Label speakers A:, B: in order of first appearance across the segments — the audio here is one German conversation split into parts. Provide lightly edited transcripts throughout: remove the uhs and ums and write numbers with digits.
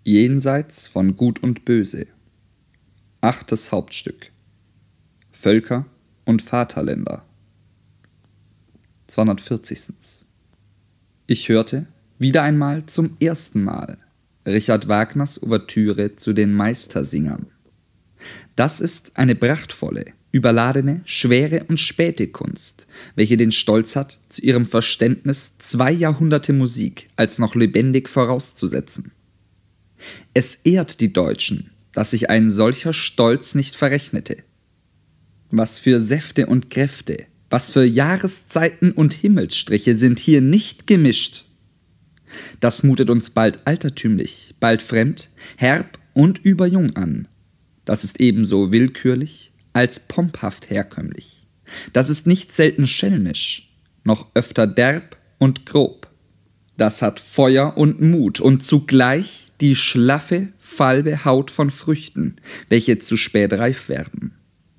A: Jenseits von Gut und Böse. 8. Hauptstück. Völker und Vaterländer. 240. Ich hörte, wieder einmal zum ersten Mal, Richard Wagners Ouvertüre zu den Meistersingern. Das ist eine prachtvolle, überladene, schwere und späte Kunst, welche den Stolz hat, zu ihrem Verständnis 2 Jahrhunderte Musik als noch lebendig vorauszusetzen. Es ehrt die Deutschen, dass sich ein solcher Stolz nicht verrechnete. Was für Säfte und Kräfte, was für Jahreszeiten und Himmelsstriche sind hier nicht gemischt. Das mutet uns bald altertümlich, bald fremd, herb und überjung an. Das ist ebenso willkürlich als pomphaft herkömmlich. Das ist nicht selten schelmisch, noch öfter derb und grob. Das hat Feuer und Mut und zugleich die schlaffe, falbe Haut von Früchten, welche zu spät reif werden.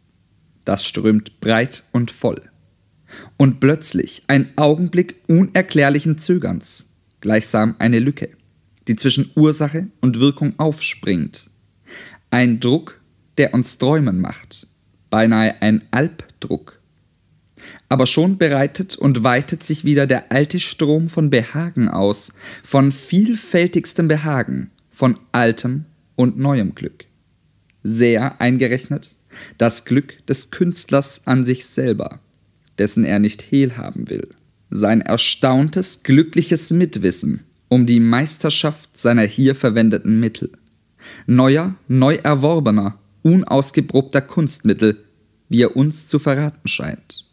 A: Das strömt breit und voll. Und plötzlich ein Augenblick unerklärlichen Zögerns, gleichsam eine Lücke, die zwischen Ursache und Wirkung aufspringt. Ein Druck, der uns träumen macht, beinahe ein Albdruck. Aber schon bereitet und weitet sich wieder der alte Strom von Behagen aus, von vielfältigstem Behagen, von altem und neuem Glück. Sehr eingerechnet das Glück des Künstlers an sich selber, dessen er nicht hehl haben will, sein erstauntes, glückliches Mitwissen um die Meisterschaft seiner hier verwendeten Mittel, neuer, neu erworbener, unausgeprobter Kunstmittel, wie er uns zu verraten scheint.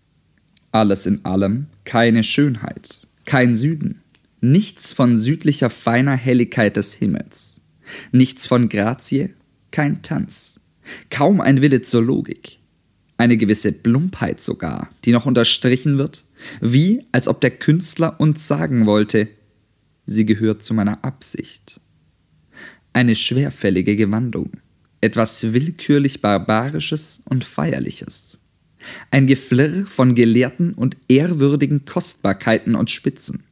A: Alles in allem keine Schönheit, kein Süden, nichts von südlicher feiner Helligkeit des Himmels, nichts von Grazie, kein Tanz, kaum ein Wille zur Logik, eine gewisse Plumpheit sogar, die noch unterstrichen wird, wie als ob der Künstler uns sagen wollte, sie gehört zu meiner Absicht. Eine schwerfällige Gewandung, etwas willkürlich Barbarisches und Feierliches. Ein Geflirr von gelehrten und ehrwürdigen Kostbarkeiten und Spitzen.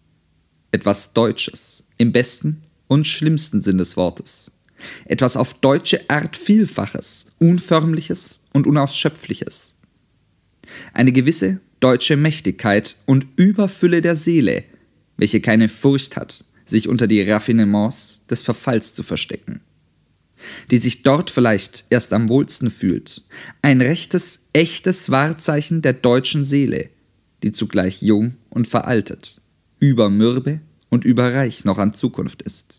A: Etwas Deutsches, im besten und schlimmsten Sinn des Wortes. Etwas auf deutsche Art Vielfaches, Unförmliches und Unausschöpfliches. Eine gewisse deutsche Mächtigkeit und Überfülle der Seele, welche keine Furcht hat, sich unter die Raffinements des Verfalls zu verstecken. Die sich dort vielleicht erst am wohlsten fühlt. Ein rechtes, echtes Wahrzeichen der deutschen Seele, die zugleich jung und veraltet, übermürbe und überreich noch an Zukunft ist.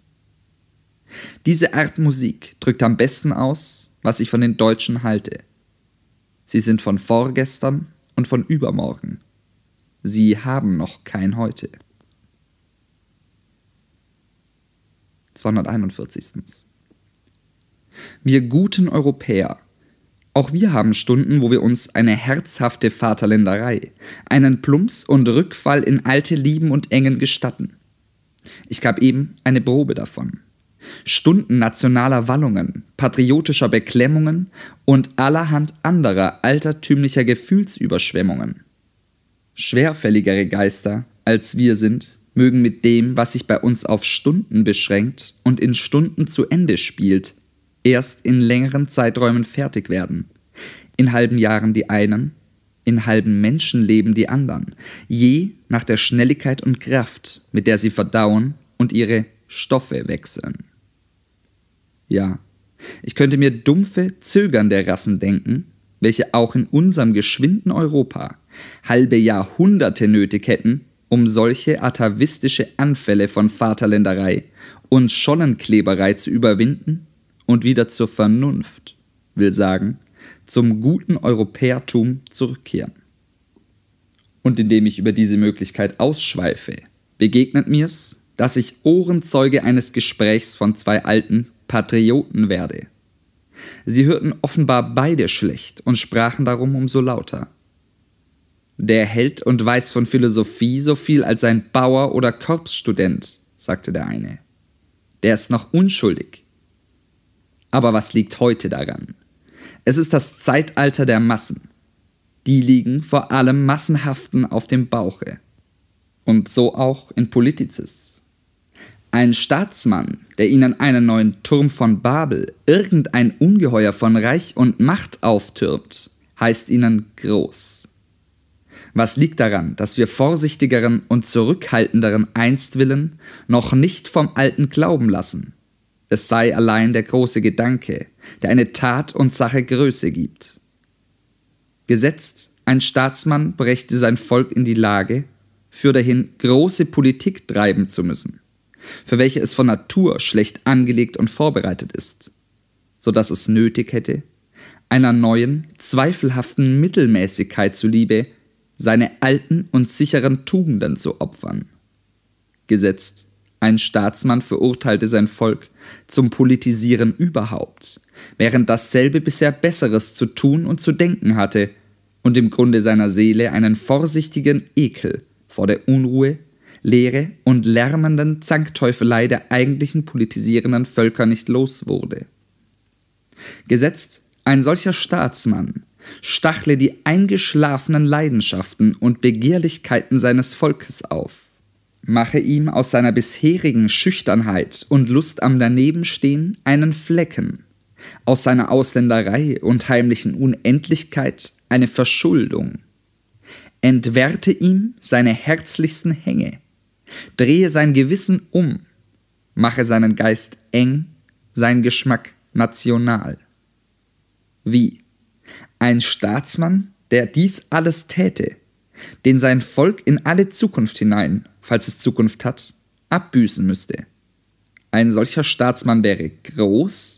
A: Diese Art Musik drückt am besten aus, was ich von den Deutschen halte. Sie sind von vorgestern und von übermorgen. Sie haben noch kein Heute. 241. Wir guten Europäer, auch wir haben Stunden, wo wir uns eine herzhafte Vaterländerei, einen Plumps und Rückfall in alte Lieben und Engen gestatten. Ich gab eben eine Probe davon. Stunden nationaler Wallungen, patriotischer Beklemmungen und allerhand anderer altertümlicher Gefühlsüberschwemmungen. Schwerfälligere Geister, als wir sind, mögen mit dem, was sich bei uns auf Stunden beschränkt und in Stunden zu Ende spielt, erst in längeren Zeiträumen fertig werden. In halben Jahren die einen, in halben Menschenleben die anderen, je nach der Schnelligkeit und Kraft, mit der sie verdauen und ihre Stoffe wechseln. Ja, ich könnte mir dumpfe, zögernde Rassen denken, welche auch in unserem geschwinden Europa halbe Jahrhunderte nötig hätten, um solche atavistische Anfälle von Vaterländerei und Schollenkleberei zu überwinden und wieder zur Vernunft, will sagen, zum guten Europäertum zurückkehren. Und indem ich über diese Möglichkeit ausschweife, begegnet mir's, dass ich Ohrenzeuge eines Gesprächs von 2 alten Patrioten werde. Sie hörten offenbar beide schlecht und sprachen darum umso lauter. Der hält und weiß von Philosophie so viel als ein Bauer oder Korpsstudent, sagte der eine. Der ist noch unschuldig. Aber was liegt heute daran? Es ist das Zeitalter der Massen. Die liegen vor allem Massenhaften auf dem Bauche. Und so auch in Politicis. Ein Staatsmann, der ihnen einen neuen Turm von Babel, irgendein Ungeheuer von Reich und Macht auftürmt, heißt ihnen groß. Was liegt daran, dass wir vorsichtigeren und zurückhaltenderen einstwillen noch nicht vom alten Glauben lassen? Es sei allein der große Gedanke, der eine Tat und Sache Größe gibt. Gesetzt, ein Staatsmann brächte sein Volk in die Lage, für dahin große Politik treiben zu müssen, für welche es von Natur schlecht angelegt und vorbereitet ist, so dass es nötig hätte, einer neuen, zweifelhaften Mittelmäßigkeit zuliebe, seine alten und sicheren Tugenden zu opfern. Gesetzt, ein Staatsmann verurteilte sein Volk zum Politisieren überhaupt, während dasselbe bisher Besseres zu tun und zu denken hatte und im Grunde seiner Seele einen vorsichtigen Ekel vor der Unruhe, Leere und lärmenden Zankteufelei der eigentlichen politisierenden Völker nicht los wurde. Gesetzt, ein solcher Staatsmann stachle die eingeschlafenen Leidenschaften und Begehrlichkeiten seines Volkes auf, mache ihm aus seiner bisherigen Schüchternheit und Lust am Danebenstehen einen Flecken, aus seiner Ausländerei und heimlichen Unendlichkeit eine Verschuldung, entwerte ihm seine herzlichsten Hänge, drehe sein Gewissen um, mache seinen Geist eng, sein Geschmack national. Wie? Ein Staatsmann, der dies alles täte, den sein Volk in alle Zukunft hinein, falls es Zukunft hat, abbüßen müsste. Ein solcher Staatsmann wäre groß?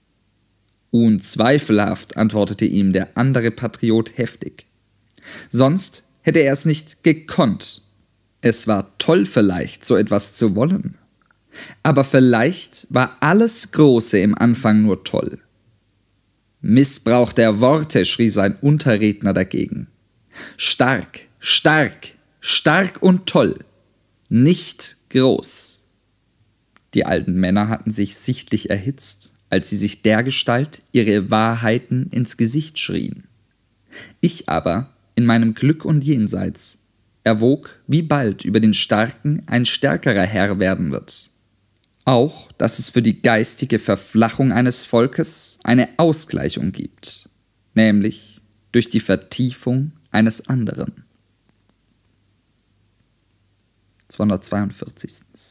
A: Unzweifelhaft, antwortete ihm der andere Patriot heftig. Sonst hätte er es nicht gekonnt. Es war toll vielleicht, so etwas zu wollen. Aber vielleicht war alles Große im Anfang nur toll. Missbrauch der Worte, schrie sein Unterredner dagegen. Stark, stark, stark und toll, nicht groß. Die alten Männer hatten sich sichtlich erhitzt, als sie sich dergestalt ihre Wahrheiten ins Gesicht schrien. Ich aber, in meinem Glück und Jenseits, erwog, wie bald über den Starken ein stärkerer Herr werden wird. Auch, dass es für die geistige Verflachung eines Volkes eine Ausgleichung gibt, nämlich durch die Vertiefung eines anderen. 242.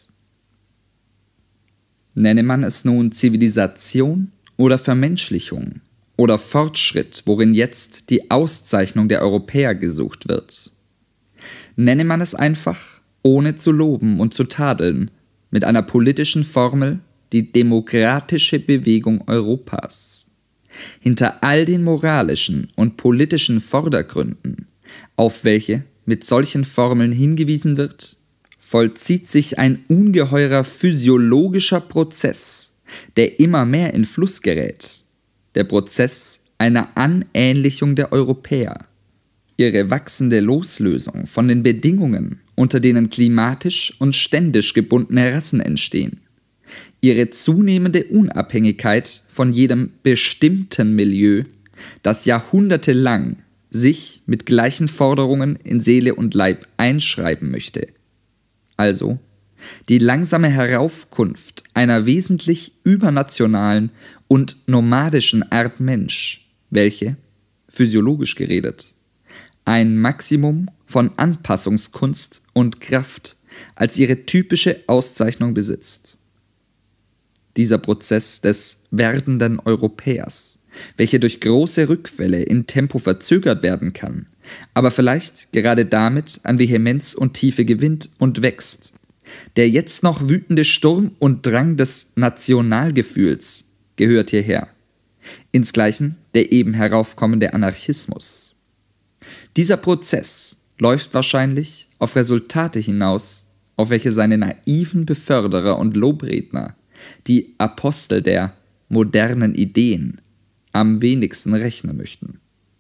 A: Nenne man es nun Zivilisation oder Vermenschlichung oder Fortschritt, worin jetzt die Auszeichnung der Europäer gesucht wird. Nenne man es einfach, ohne zu loben und zu tadeln, mit einer politischen Formel, die demokratische Bewegung Europas. Hinter all den moralischen und politischen Vordergründen, auf welche mit solchen Formeln hingewiesen wird, vollzieht sich ein ungeheurer physiologischer Prozess, der immer mehr in Fluss gerät, der Prozess einer Anähnlichung der Europäer, ihre wachsende Loslösung von den Bedingungen, unter denen klimatisch und ständisch gebundene Rassen entstehen, ihre zunehmende Unabhängigkeit von jedem bestimmten Milieu, das jahrhundertelang sich mit gleichen Forderungen in Seele und Leib einschreiben möchte. Also die langsame Heraufkunft einer wesentlich übernationalen und nomadischen Art Mensch, welche, physiologisch geredet, ein Maximum von Anpassungskunst und Kraft als ihre typische Auszeichnung besitzt. Dieser Prozess des werdenden Europäers, welcher durch große Rückfälle in Tempo verzögert werden kann, aber vielleicht gerade damit an Vehemenz und Tiefe gewinnt und wächst, der jetzt noch wütende Sturm und Drang des Nationalgefühls gehört hierher, insgleichen der eben heraufkommende Anarchismus. Dieser Prozess läuft wahrscheinlich auf Resultate hinaus, auf welche seine naiven Beförderer und Lobredner, die Apostel der modernen Ideen, am wenigsten rechnen möchten.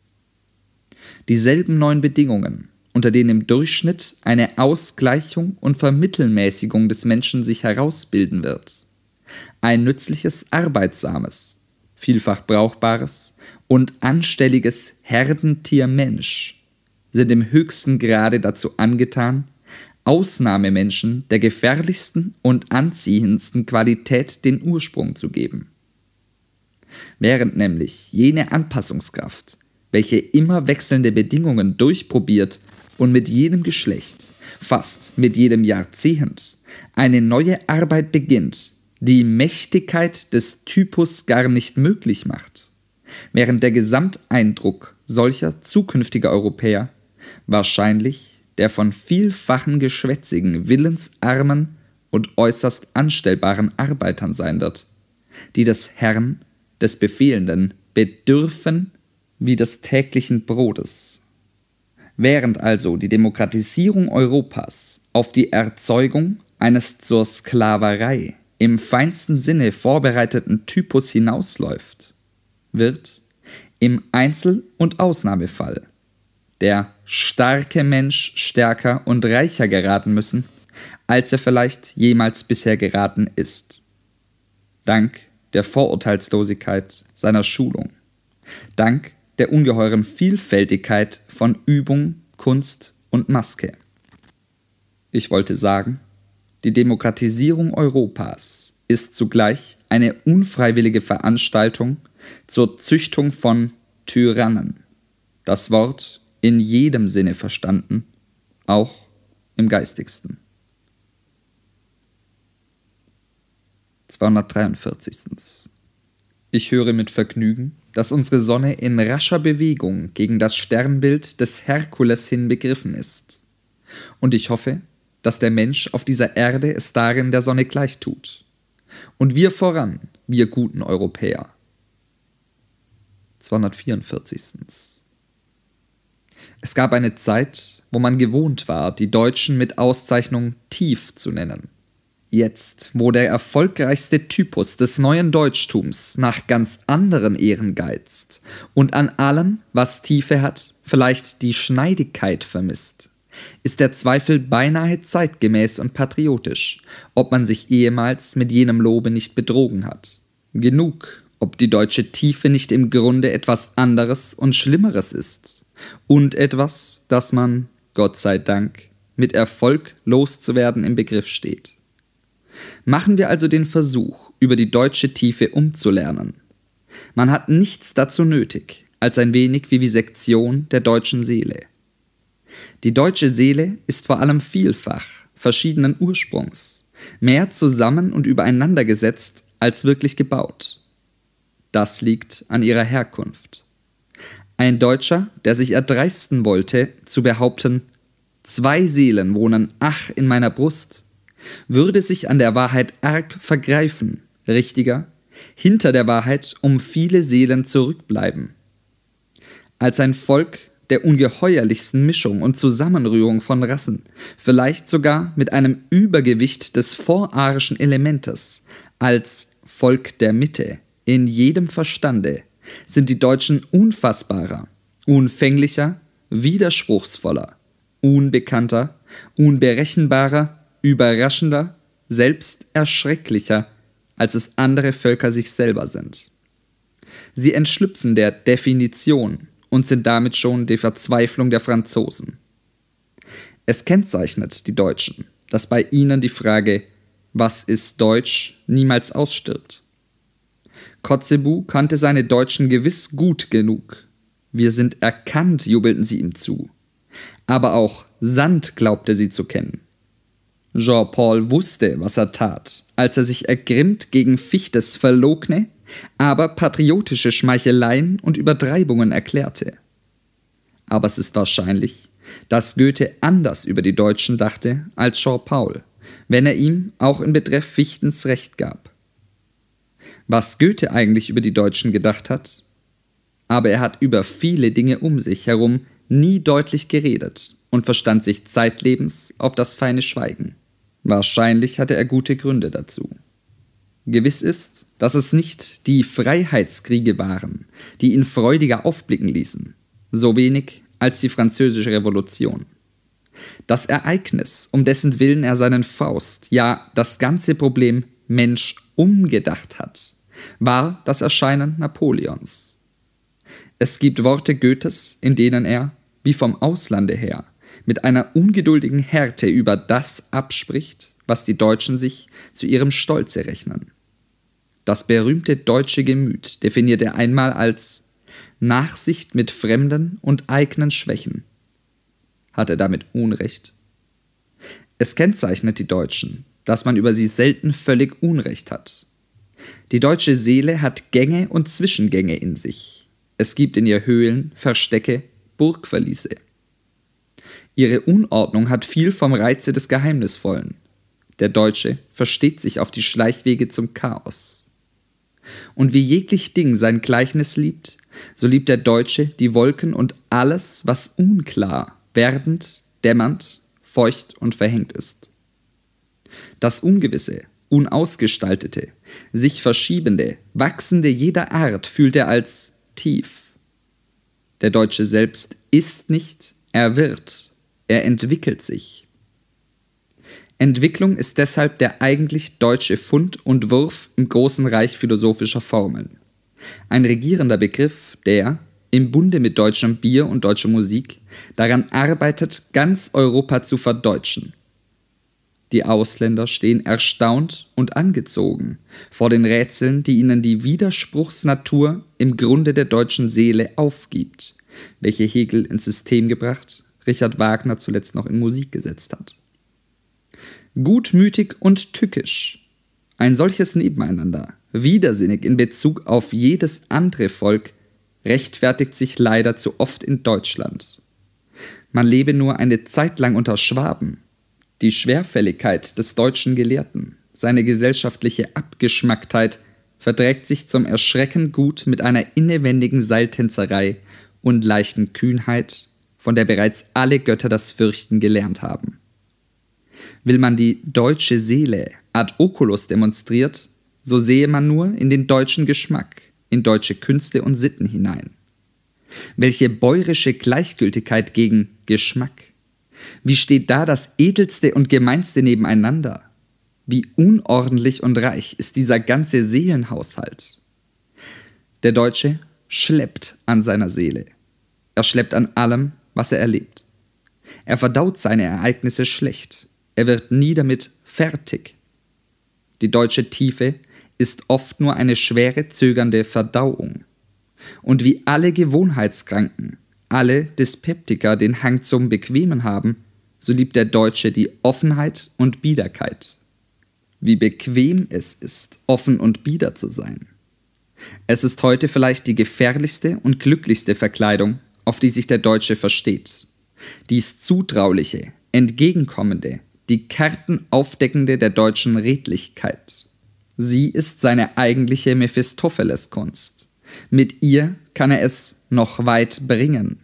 A: Dieselben neuen Bedingungen, unter denen im Durchschnitt eine Ausgleichung und Vermittelmäßigung des Menschen sich herausbilden wird. Ein nützliches, arbeitsames, vielfach brauchbares und anstelliges Herdentier Mensch sind im höchsten Grade dazu angetan, Ausnahmemenschen der gefährlichsten und anziehendsten Qualität den Ursprung zu geben. Während nämlich jene Anpassungskraft, welche immer wechselnde Bedingungen durchprobiert und mit jedem Geschlecht, fast mit jedem Jahrzehnt, eine neue Arbeit beginnt, die Mächtigkeit des Typus gar nicht möglich macht, während der Gesamteindruck solcher zukünftiger Europäer wahrscheinlich der von vielfachen geschwätzigen, willensarmen und äußerst anstellbaren Arbeitern sein wird, die des Herrn, des Befehlenden, bedürfen wie des täglichen Brotes. Während also die Demokratisierung Europas auf die Erzeugung eines zur Sklaverei im feinsten Sinne vorbereiteten Typus hinausläuft, wird im Einzel- und Ausnahmefall der starke Mensch stärker und reicher geraten müssen, als er vielleicht jemals bisher geraten ist. Dank der Vorurteilslosigkeit seiner Schulung, dank der ungeheuren Vielfältigkeit von Übung, Kunst und Maske. Ich wollte sagen, die Demokratisierung Europas ist zugleich eine unfreiwillige Veranstaltung zur Züchtung von Tyrannen. Das Wort in jedem Sinne verstanden, auch im geistigsten. 243. Ich höre mit Vergnügen, dass unsere Sonne in rascher Bewegung gegen das Sternbild des Herkules hin begriffen ist. Und ich hoffe, dass der Mensch auf dieser Erde es darin der Sonne gleich tut. Und wir voran, wir guten Europäer. 244. Es gab eine Zeit, wo man gewohnt war, die Deutschen mit Auszeichnung tief zu nennen. Jetzt, wo der erfolgreichste Typus des neuen Deutschtums nach ganz anderen Ehren geizt und an allem, was Tiefe hat, vielleicht die Schneidigkeit vermisst, ist der Zweifel beinahe zeitgemäß und patriotisch, ob man sich ehemals mit jenem Lobe nicht betrogen hat. Genug, ob die deutsche Tiefe nicht im Grunde etwas anderes und Schlimmeres ist und etwas, das man, Gott sei Dank, mit Erfolg loszuwerden im Begriff steht. Machen wir also den Versuch, über die deutsche Tiefe umzulernen. Man hat nichts dazu nötig, als ein wenig Vivisektion der deutschen Seele. Die deutsche Seele ist vor allem vielfach, verschiedenen Ursprungs, mehr zusammen und übereinander gesetzt als wirklich gebaut. Das liegt an ihrer Herkunft. Ein Deutscher, der sich erdreisten wollte, zu behaupten, 2 Seelen wohnen ach in meiner Brust, würde sich an der Wahrheit arg vergreifen, richtiger, hinter der Wahrheit um viele Seelen zurückbleiben. Als ein Volk der ungeheuerlichsten Mischung und Zusammenrührung von Rassen, vielleicht sogar mit einem Übergewicht des vorarischen Elementes, als Volk der Mitte, in jedem Verstande, sind die Deutschen unfassbarer, unfänglicher, widerspruchsvoller, unbekannter, unberechenbarer, überraschender, selbst erschrecklicher, als es andere Völker sich selber sind. Sie entschlüpfen der Definition und sind damit schon die Verzweiflung der Franzosen. Es kennzeichnet die Deutschen, dass bei ihnen die Frage, was ist Deutsch, niemals ausstirbt. Kotzebue kannte seine Deutschen gewiss gut genug. Wir sind erkannt, jubelten sie ihm zu. Aber auch Sand glaubte sie zu kennen. Jean-Paul wusste, was er tat, als er sich ergrimmt gegen Fichtes verlogne, aber patriotische Schmeicheleien und Übertreibungen erklärte. Aber es ist wahrscheinlich, dass Goethe anders über die Deutschen dachte als Jean-Paul, wenn er ihm auch in Betreff Fichtens Recht gab. Was Goethe eigentlich über die Deutschen gedacht hat? Aber er hat über viele Dinge um sich herum nie deutlich geredet und verstand sich zeitlebens auf das feine Schweigen. Wahrscheinlich hatte er gute Gründe dazu. Gewiss ist, dass es nicht die Freiheitskriege waren, die ihn freudiger aufblicken ließen, so wenig als die Französische Revolution. Das Ereignis, um dessen Willen er seinen Faust, ja das ganze Problem Mensch umgedacht hat, war das Erscheinen Napoleons. Es gibt Worte Goethes, in denen er, wie vom Auslande her, mit einer ungeduldigen Härte über das abspricht, was die Deutschen sich zu ihrem Stolze rechnen. Das berühmte deutsche Gemüt definiert er einmal als Nachsicht mit fremden und eigenen Schwächen. Hat er damit Unrecht? Es kennzeichnet die Deutschen, dass man über sie selten völlig Unrecht hat. Die deutsche Seele hat Gänge und Zwischengänge in sich. Es gibt in ihr Höhlen, Verstecke, Burgverliese. Ihre Unordnung hat viel vom Reize des Geheimnisvollen. Der Deutsche versteht sich auf die Schleichwege zum Chaos. Und wie jeglich Ding sein Gleichnis liebt, so liebt der Deutsche die Wolken und alles, was unklar, werdend, dämmernd, feucht und verhängt ist. Das Ungewisse, Unausgestaltete, sich verschiebende, wachsende jeder Art fühlt er als tief. Der Deutsche selbst ist nicht, er wird, er entwickelt sich. Entwicklung ist deshalb der eigentlich deutsche Fund und Wurf im großen Reich philosophischer Formeln. Ein regierender Begriff, der, im Bunde mit deutschem Bier und deutscher Musik, daran arbeitet, ganz Europa zu verdeutschen. Die Ausländer stehen erstaunt und angezogen vor den Rätseln, die ihnen die Widerspruchsnatur im Grunde der deutschen Seele aufgibt, welche Hegel ins System gebracht, Richard Wagner zuletzt noch in Musik gesetzt hat. Gutmütig und tückisch. Ein solches Nebeneinander, widersinnig in Bezug auf jedes andere Volk, rechtfertigt sich leider zu oft in Deutschland. Man lebe nur eine Zeit lang unter Schwaben. Die Schwerfälligkeit des deutschen Gelehrten, seine gesellschaftliche Abgeschmacktheit verträgt sich zum Erschrecken gut mit einer innewendigen Seiltänzerei und leichten Kühnheit, von der bereits alle Götter das Fürchten gelernt haben. Will man die deutsche Seele ad oculus demonstriert, so sehe man nur in den deutschen Geschmack, in deutsche Künste und Sitten hinein. Welche bäurische Gleichgültigkeit gegen Geschmack! Wie steht da das Edelste und Gemeinste nebeneinander? Wie unordentlich und reich ist dieser ganze Seelenhaushalt! Der Deutsche schleppt an seiner Seele. Er schleppt an allem, was er erlebt. Er verdaut seine Ereignisse schlecht. Er wird nie damit fertig. Die deutsche Tiefe ist oft nur eine schwere, zögernde Verdauung. Und wie alle Gewohnheitskranken, alle Dyspeptiker den Hang zum Bequemen haben, so liebt der Deutsche die Offenheit und Biederkeit. Wie bequem es ist, offen und bieder zu sein. Es ist heute vielleicht die gefährlichste und glücklichste Verkleidung, auf die sich der Deutsche versteht. Dies Zutrauliche, Entgegenkommende, die Karten aufdeckende der deutschen Redlichkeit. Sie ist seine eigentliche Mephistopheles-Kunst. Mit ihr kann er es noch weit bringen.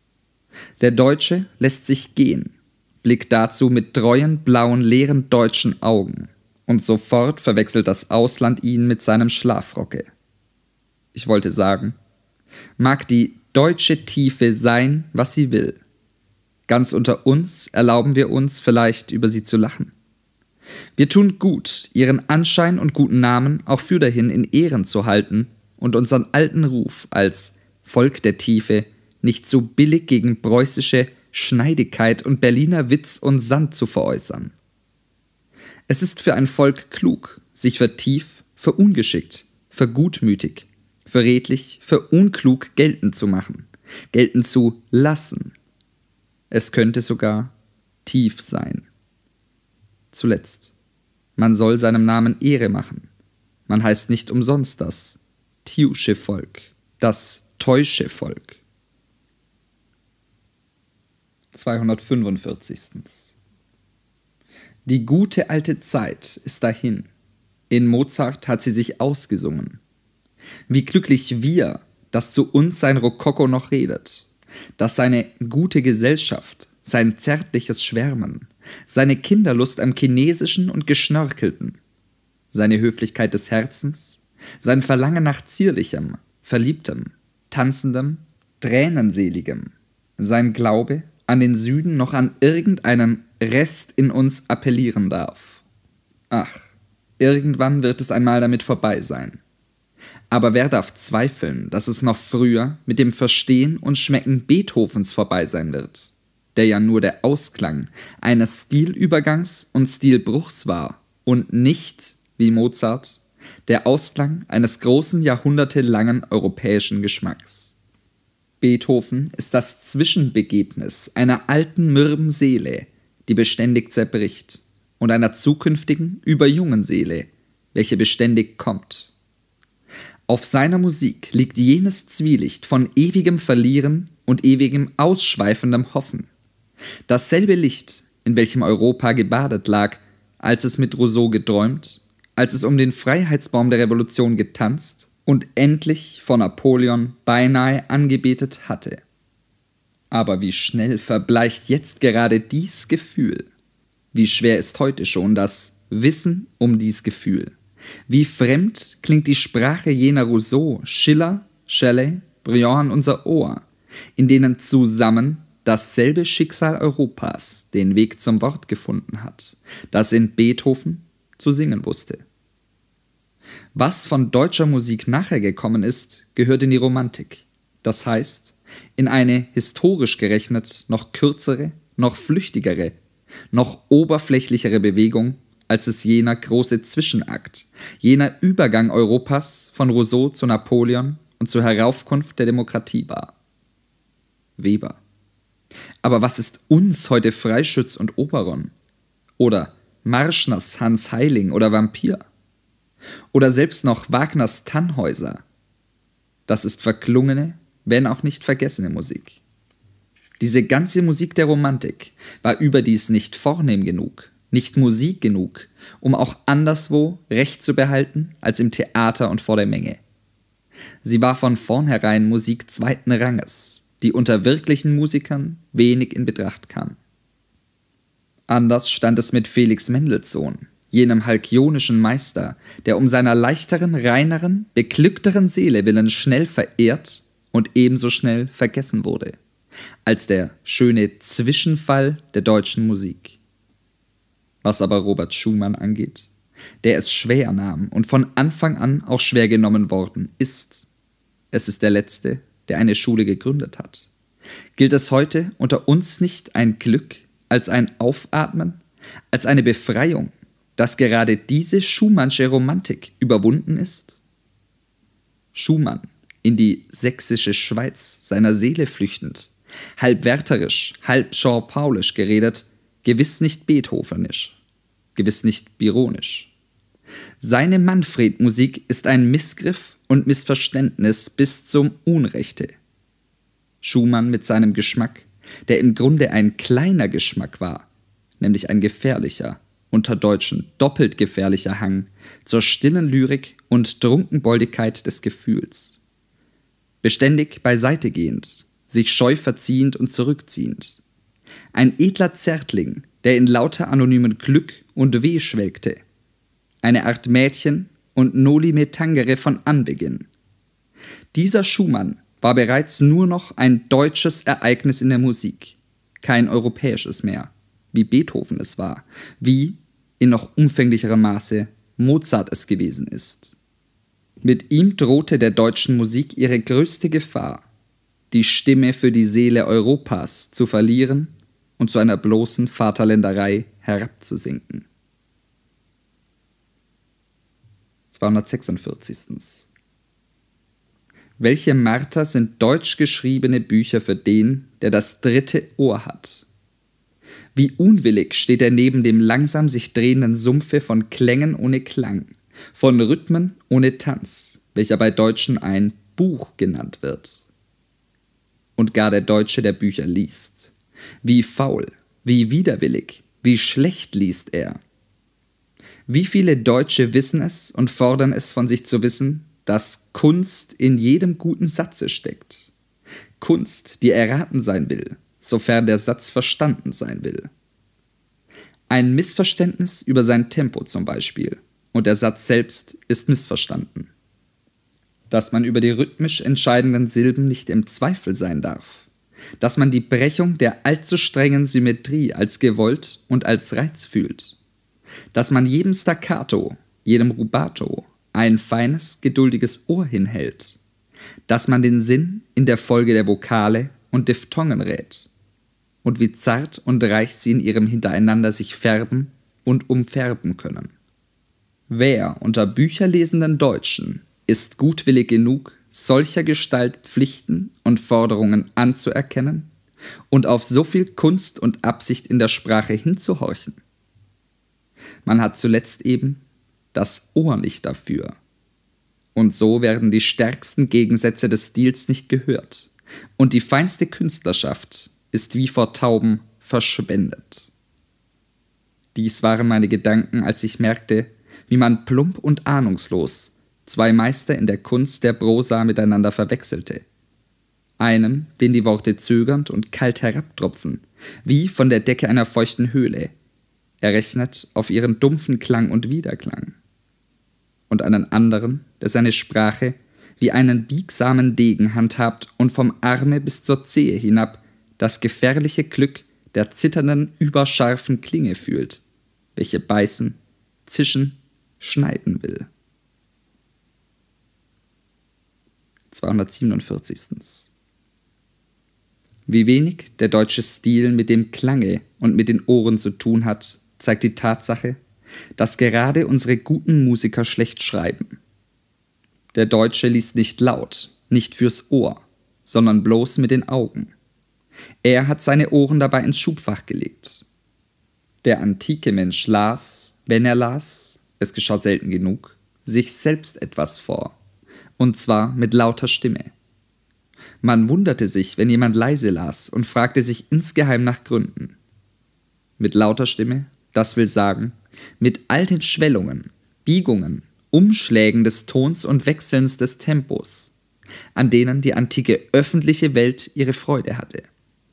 A: Der Deutsche lässt sich gehen, blickt dazu mit treuen, blauen, leeren deutschen Augen, und sofort verwechselt das Ausland ihn mit seinem Schlafrocke. Ich wollte sagen, mag die deutsche Tiefe sein, was sie will. Ganz unter uns erlauben wir uns vielleicht über sie zu lachen. Wir tun gut, ihren Anschein und guten Namen auch fürdahin in Ehren zu halten und unseren alten Ruf als Volk der Tiefe nicht so billig gegen preußische Schneidigkeit und Berliner Witz und Sand zu veräußern. Es ist für ein Volk klug, sich für tief, für ungeschickt, für gutmütig, für redlich, für unklug geltend zu machen, geltend zu lassen. Es könnte sogar tief sein. Zuletzt, man soll seinem Namen Ehre machen. Man heißt nicht umsonst das Tiusche Volk, das Teusche Volk. 245. Die gute alte Zeit ist dahin. In Mozart hat sie sich ausgesungen. Wie glücklich wir, dass zu uns sein Rokoko noch redet, dass seine gute Gesellschaft, sein zärtliches Schwärmen, seine Kinderlust am Chinesischen und Geschnörkelten, seine Höflichkeit des Herzens, sein Verlangen nach Zierlichem, Verliebtem, Tanzendem, Tränenseligem, sein Glaube an den Süden noch an irgendeinen Rest in uns appellieren darf. Ach, irgendwann wird es einmal damit vorbei sein. Aber wer darf zweifeln, dass es noch früher mit dem Verstehen und Schmecken Beethovens vorbei sein wird? der ja nur der Ausklang eines Stilübergangs und Stilbruchs war und nicht, wie Mozart, der Ausklang eines großen jahrhundertelangen europäischen Geschmacks. Beethoven ist das Zwischenbegebnis einer alten mürben Seele, die beständig zerbricht, und einer zukünftigen, überjungen Seele, welche beständig kommt. Auf seiner Musik liegt jenes Zwielicht von ewigem Verlieren und ewigem ausschweifendem Hoffen. Dasselbe Licht, in welchem Europa gebadet lag, als es mit Rousseau geträumt, als es um den Freiheitsbaum der Revolution getanzt und endlich vor Napoleon beinahe angebetet hatte. Aber wie schnell verbleicht jetzt gerade dies Gefühl? Wie schwer ist heute schon das Wissen um dies Gefühl? Wie fremd klingt die Sprache jener Rousseau, Schiller, Shelley, Briand an unser Ohr, in denen zusammen dasselbe Schicksal Europas den Weg zum Wort gefunden hat, das in Beethoven zu singen wusste. Was von deutscher Musik nachher gekommen ist, gehört in die Romantik. Das heißt, in eine historisch gerechnet noch kürzere, noch flüchtigere, noch oberflächlichere Bewegung, als es jener große Zwischenakt, jener Übergang Europas von Rousseau zu Napoleon und zur Heraufkunft der Demokratie war. Weber. Aber was ist uns heute Freischütz und Oberon? Oder Marschners Hans Heiling oder Vampir? Oder selbst noch Wagners Tannhäuser? Das ist verklungene, wenn auch nicht vergessene Musik. Diese ganze Musik der Romantik war überdies nicht vornehm genug, nicht Musik genug, um auch anderswo Recht zu behalten als im Theater und vor der Menge. Sie war von vornherein Musik zweiten Ranges, die unter wirklichen Musikern wenig in Betracht kam. Anders stand es mit Felix Mendelssohn, jenem halkionischen Meister, der um seiner leichteren, reineren, beglückteren Seele willen schnell verehrt und ebenso schnell vergessen wurde, als der schöne Zwischenfall der deutschen Musik. Was aber Robert Schumann angeht, der es schwer nahm und von Anfang an auch schwer genommen worden ist. Es ist der Letzte, der eine Schule gegründet hat. Gilt es heute unter uns nicht ein Glück, als ein Aufatmen, als eine Befreiung, dass gerade diese Schumannsche Romantik überwunden ist? Schumann, in die sächsische Schweiz seiner Seele flüchtend, halb wertherisch, halb Jean-Paulisch geredet, gewiss nicht beethovenisch, gewiss nicht byronisch. Seine Manfred-Musik ist ein Missgriff und Missverständnis bis zum Unrechte. Schumann mit seinem Geschmack, der im Grunde ein kleiner Geschmack war, nämlich ein gefährlicher, unter Deutschen doppelt gefährlicher Hang zur stillen Lyrik und Trunkenboldigkeit des Gefühls. Beständig beiseite gehend, sich scheu verziehend und zurückziehend. Ein edler Zärtling, der in lauter anonymen Glück und Weh schwelgte. Eine Art Mädchen und Noli me tangere von Anbeginn. Dieser Schumann war bereits nur noch ein deutsches Ereignis in der Musik, kein europäisches mehr, wie Beethoven es war, wie, in noch umfänglicherem Maße, Mozart es gewesen ist. Mit ihm drohte der deutschen Musik ihre größte Gefahr, die Stimme für die Seele Europas zu verlieren und zu einer bloßen Vaterländerei herabzusinken. 246. Welche Marter sind deutsch geschriebene Bücher für den, der das dritte Ohr hat? Wie unwillig steht er neben dem langsam sich drehenden Sumpfe von Klängen ohne Klang, von Rhythmen ohne Tanz, welcher bei Deutschen ein Buch genannt wird. Und gar der Deutsche, der Bücher liest. Wie faul, wie widerwillig, wie schlecht liest er. Wie viele Deutsche wissen es und fordern es von sich zu wissen, dass Kunst in jedem guten Satze steckt. Kunst, die erraten sein will, sofern der Satz verstanden sein will. Ein Missverständnis über sein Tempo zum Beispiel, und der Satz selbst ist missverstanden. Dass man über die rhythmisch entscheidenden Silben nicht im Zweifel sein darf. Dass man die Brechung der allzu strengen Symmetrie als gewollt und als Reiz fühlt. Dass man jedem Staccato, jedem Rubato ein feines, geduldiges Ohr hinhält. Dass man den Sinn in der Folge der Vokale und Diphthongen rät. und wie zart und reich sie in ihrem Hintereinander sich färben und umfärben können. Wer unter bücherlesenden Deutschen ist gutwillig genug, solcher Gestalt Pflichten und Forderungen anzuerkennen und auf so viel Kunst und Absicht in der Sprache hinzuhorchen? Man hat zuletzt eben das Ohr nicht dafür. Und so werden die stärksten Gegensätze des Stils nicht gehört, und die feinste Künstlerschaft ist wie vor Tauben verschwendet. Dies waren meine Gedanken, als ich merkte, wie man plump und ahnungslos zwei Meister in der Kunst der Prosa miteinander verwechselte. Einen, den die Worte zögernd und kalt herabtropfen, wie von der Decke einer feuchten Höhle, errechnet auf ihren dumpfen Klang und Widerklang. Und einen anderen, der seine Sprache wie einen biegsamen Degen handhabt und vom Arme bis zur Zehe hinab das gefährliche Glück der zitternden, überscharfen Klinge fühlt, welche beißen, zischen, schneiden will. 247. Wie wenig der deutsche Stil mit dem Klange und mit den Ohren zu tun hat, zeigt die Tatsache, dass gerade unsere guten Musiker schlecht schreiben. Der Deutsche liest nicht laut, nicht fürs Ohr, sondern bloß mit den Augen. Er hat seine Ohren dabei ins Schubfach gelegt. Der antike Mensch las, wenn er las, es geschah selten genug, sich selbst etwas vor, und zwar mit lauter Stimme. Man wunderte sich, wenn jemand leise las und fragte sich insgeheim nach Gründen. Mit lauter Stimme, das will sagen, mit all den Schwellungen, Biegungen, Umschlägen des Tons und Wechselns des Tempos, an denen die antike öffentliche Welt ihre Freude hatte.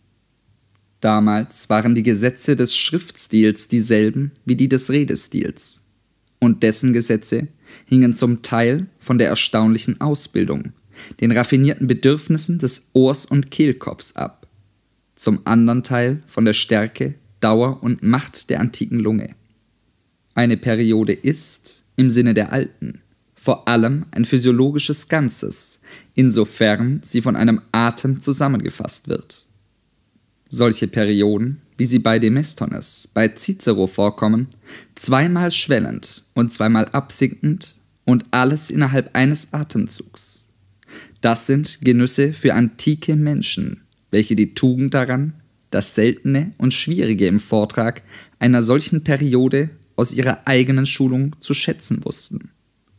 A: Damals waren die Gesetze des Schriftstils dieselben wie die des Redestils, und dessen Gesetze hingen zum Teil von der erstaunlichen Ausbildung, den raffinierten Bedürfnissen des Ohrs und Kehlkopfs ab, zum anderen Teil von der Stärke, Dauer und Macht der antiken Lunge. Eine Periode ist, im Sinne der Alten, vor allem ein physiologisches Ganzes, insofern sie von einem Atem zusammengefasst wird. Solche Perioden, wie sie bei Demosthenes, bei Cicero vorkommen, zweimal schwellend und zweimal absinkend und alles innerhalb eines Atemzugs. Das sind Genüsse für antike Menschen, welche die Tugend daran, das Seltene und Schwierige im Vortrag einer solchen Periode aus ihrer eigenen Schulung zu schätzen wussten.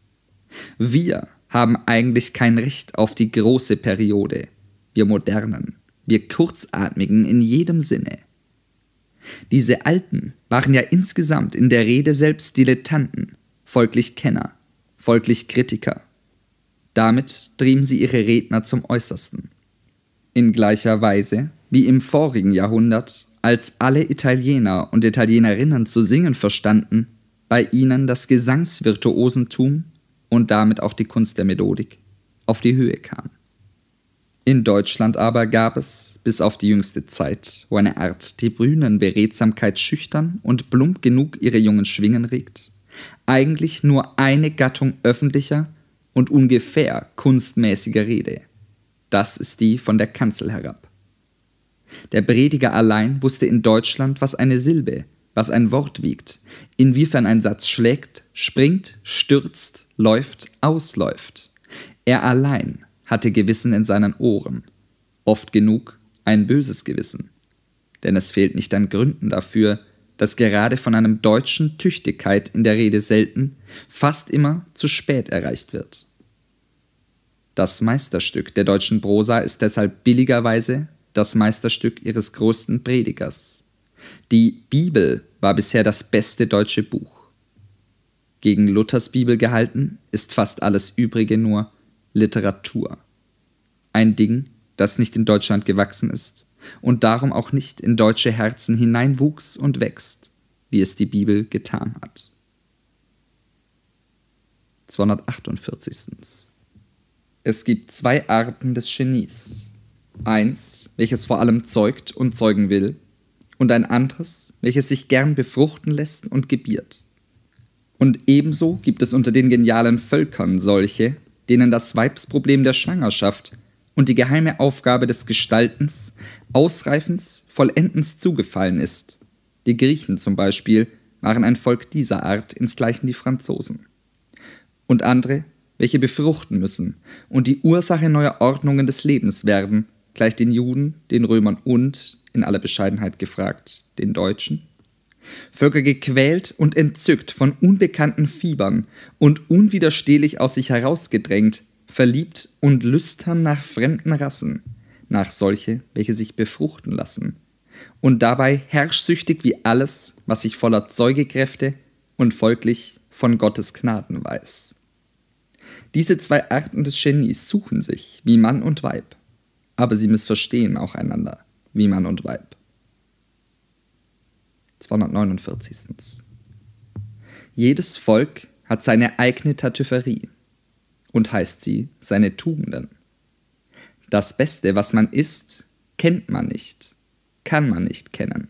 A: Wir haben eigentlich kein Recht auf die große Periode, wir Modernen, wir Kurzatmigen in jedem Sinne. Diese Alten waren ja insgesamt in der Rede selbst Dilettanten, folglich Kenner, folglich Kritiker. Damit trieben sie ihre Redner zum Äußersten. In gleicher Weise wie im vorigen Jahrhundert, als alle Italiener und Italienerinnen zu singen verstanden, bei ihnen das Gesangsvirtuosentum und damit auch die Kunst der Melodik auf die Höhe kam. In Deutschland aber gab es, bis auf die jüngste Zeit, wo eine Art die Brünenberedsamkeit schüchtern und plump genug ihre jungen Schwingen regt, eigentlich nur eine Gattung öffentlicher und ungefähr kunstmäßiger Rede. Das ist die von der Kanzel herab. Der Prediger allein wusste in Deutschland, was eine Silbe, was ein Wort wiegt, inwiefern ein Satz schlägt, springt, stürzt, läuft, ausläuft. Er allein hatte Gewissen in seinen Ohren, oft genug ein böses Gewissen. Denn es fehlt nicht an Gründen dafür, dass gerade von einem Deutschen Tüchtigkeit in der Rede selten, fast immer zu spät erreicht wird. Das Meisterstück der deutschen Prosa ist deshalb billigerweise das Meisterstück ihres größten Predigers. Die Bibel war bisher das beste deutsche Buch. Gegen Luthers Bibel gehalten ist fast alles Übrige nur Literatur. Ein Ding, das nicht in Deutschland gewachsen ist und darum auch nicht in deutsche Herzen hineinwuchs und wächst, wie es die Bibel getan hat. 248. Es gibt zwei Arten des Genies. Eins, welches vor allem zeugt und zeugen will, und ein anderes, welches sich gern befruchten lässt und gebiert. Und ebenso gibt es unter den genialen Völkern solche, denen das Weibsproblem der Schwangerschaft und die geheime Aufgabe des Gestaltens ausreifens, vollendens zugefallen ist. Die Griechen zum Beispiel waren ein Volk dieser Art, insgleichen die Franzosen. Und andere, welche befruchten müssen und die Ursache neuer Ordnungen des Lebens werden, gleich den Juden, den Römern und, in aller Bescheidenheit gefragt, den Deutschen? Völker gequält und entzückt von unbekannten Fiebern und unwiderstehlich aus sich herausgedrängt, verliebt und lüstern nach fremden Rassen, nach solche, welche sich befruchten lassen, und dabei herrschsüchtig wie alles, was sich voller Zeugekräfte und folglich von Gottes Gnaden weiß. Diese zwei Arten des Genies suchen sich wie Mann und Weib, aber sie missverstehen auch einander wie Mann und Weib. 249. Jedes Volk hat seine eigene Tartüfferie und heißt sie seine Tugenden. Das Beste, was man ist, kennt man nicht, kann man nicht kennen.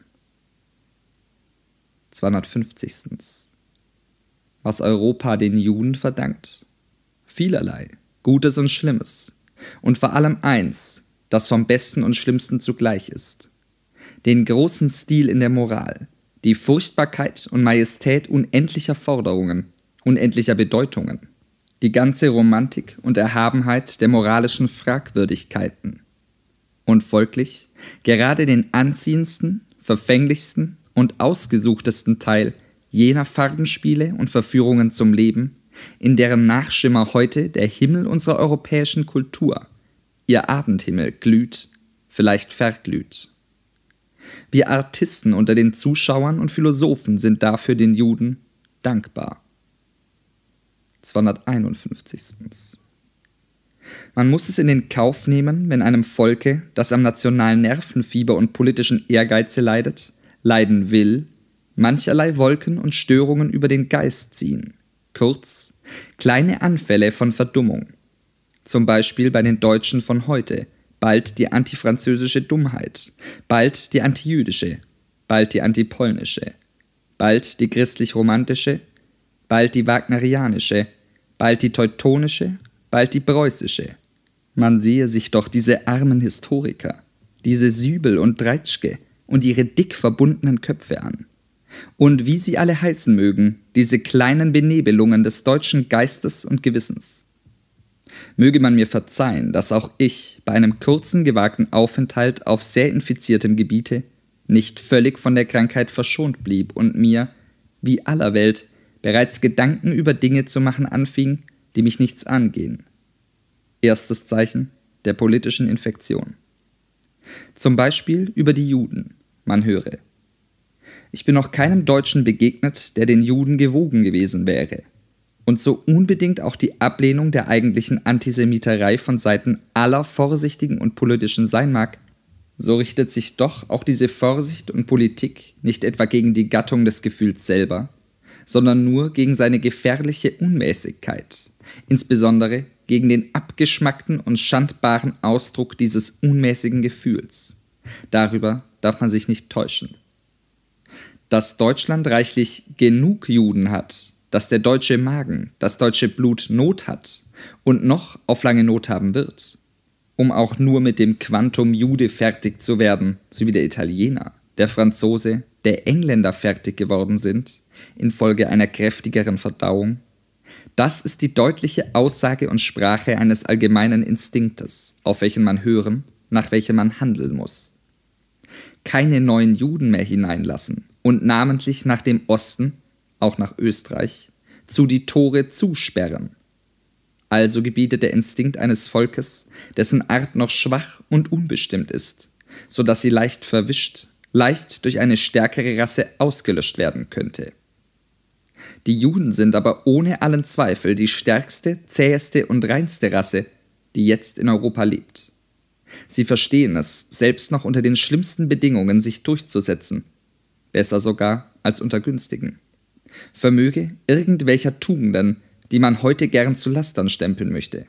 A: 250. Was Europa den Juden verdankt? Vielerlei, Gutes und Schlimmes, und vor allem eins, das vom Besten und Schlimmsten zugleich ist: den großen Stil in der Moral, die Furchtbarkeit und Majestät unendlicher Forderungen, unendlicher Bedeutungen, die ganze Romantik und Erhabenheit der moralischen Fragwürdigkeiten und folglich gerade den anziehendsten, verfänglichsten und ausgesuchtesten Teil jener Farbenspiele und Verführungen zum Leben, in deren Nachschimmer heute der Himmel unserer europäischen Kultur, ihr Abendhimmel, glüht, vielleicht verglüht. Wir Artisten unter den Zuschauern und Philosophen sind dafür den Juden dankbar. 251. Man muss es in den Kauf nehmen, wenn einem Volke, das am nationalen Nervenfieber und politischen Ehrgeize leidet, leiden will, mancherlei Wolken und Störungen über den Geist ziehen, kurz, kleine Anfälle von Verdummung. Zum Beispiel bei den Deutschen von heute, bald die antifranzösische Dummheit, bald die antijüdische, bald die antipolnische, bald die christlich-romantische, bald die wagnerianische, bald die teutonische, bald die preußische. Man sehe sich doch diese armen Historiker, diese Sübel und Dreitschke und ihre dick verbundenen Köpfe an. Und wie sie alle heißen mögen, diese kleinen Benebelungen des deutschen Geistes und Gewissens. Möge man mir verzeihen, dass auch ich bei einem kurzen, gewagten Aufenthalt auf sehr infiziertem Gebiete nicht völlig von der Krankheit verschont blieb und mir, wie aller Welt, bereits Gedanken über Dinge zu machen anfing, die mich nichts angehen. Erstes Zeichen der politischen Infektion. Zum Beispiel über die Juden, man höre: Ich bin noch keinem Deutschen begegnet, der den Juden gewogen gewesen wäre. Und so unbedingt auch die Ablehnung der eigentlichen Antisemiterei von Seiten aller Vorsichtigen und Politischen sein mag, so richtet sich doch auch diese Vorsicht und Politik nicht etwa gegen die Gattung des Gefühls selber, sondern nur gegen seine gefährliche Unmäßigkeit, insbesondere gegen den abgeschmackten und schandbaren Ausdruck dieses unmäßigen Gefühls. Darüber darf man sich nicht täuschen. Dass Deutschland reichlich genug Juden hat, dass der deutsche Magen, das deutsche Blut Not hat und noch auf lange Not haben wird, um auch nur mit dem Quantum Jude fertig zu werden, so wie der Italiener, der Franzose, der Engländer fertig geworden sind, infolge einer kräftigeren Verdauung, das ist die deutliche Aussage und Sprache eines allgemeinen Instinktes, auf welchen man hören, nach welchem man handeln muss. Keine neuen Juden mehr hineinlassen und namentlich nach dem Osten, auch nach Österreich, zu die Tore zusperren. Also gebietet der Instinkt eines Volkes, dessen Art noch schwach und unbestimmt ist, so dass sie leicht verwischt, leicht durch eine stärkere Rasse ausgelöscht werden könnte. Die Juden sind aber ohne allen Zweifel die stärkste, zäheste und reinste Rasse, die jetzt in Europa lebt. Sie verstehen es, selbst noch unter den schlimmsten Bedingungen sich durchzusetzen, besser sogar als unter günstigen. Vermöge irgendwelcher Tugenden, die man heute gern zu Lastern stempeln möchte.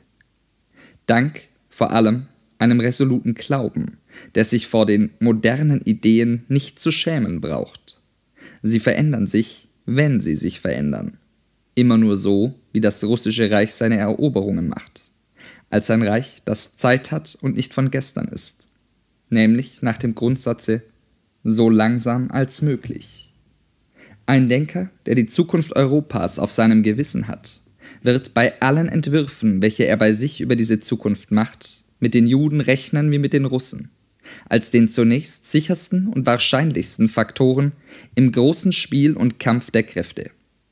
A: Dank vor allem einem resoluten Glauben, der sich vor den modernen Ideen nicht zu schämen braucht. Sie verändern sich, wenn sie sich verändern. Immer nur so, wie das russische Reich seine Eroberungen macht. Als ein Reich, das Zeit hat und nicht von gestern ist. nämlich nach dem Grundsatze so langsam als möglich. Ein Denker, der die Zukunft Europas auf seinem Gewissen hat, wird bei allen Entwürfen, welche er bei sich über diese Zukunft macht, mit den Juden rechnen wie mit den Russen, als den zunächst sichersten und wahrscheinlichsten Faktoren im großen Spiel und Kampf der Kräfte.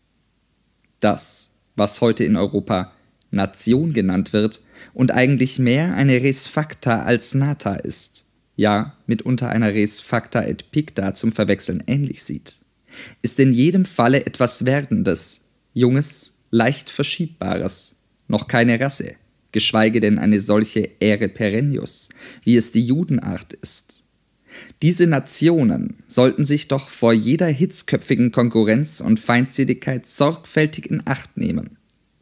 A: Das, was heute in Europa Nation genannt wird und eigentlich mehr eine res facta als nata ist, ja mitunter einer res facta et picta zum Verwechseln ähnlich sieht, ist in jedem Falle etwas Werdendes, Junges, leicht Verschiebbares, noch keine Rasse, geschweige denn eine solche Ere perennius, wie es die Judenart ist. Diese Nationen sollten sich doch vor jeder hitzköpfigen Konkurrenz und Feindseligkeit sorgfältig in Acht nehmen.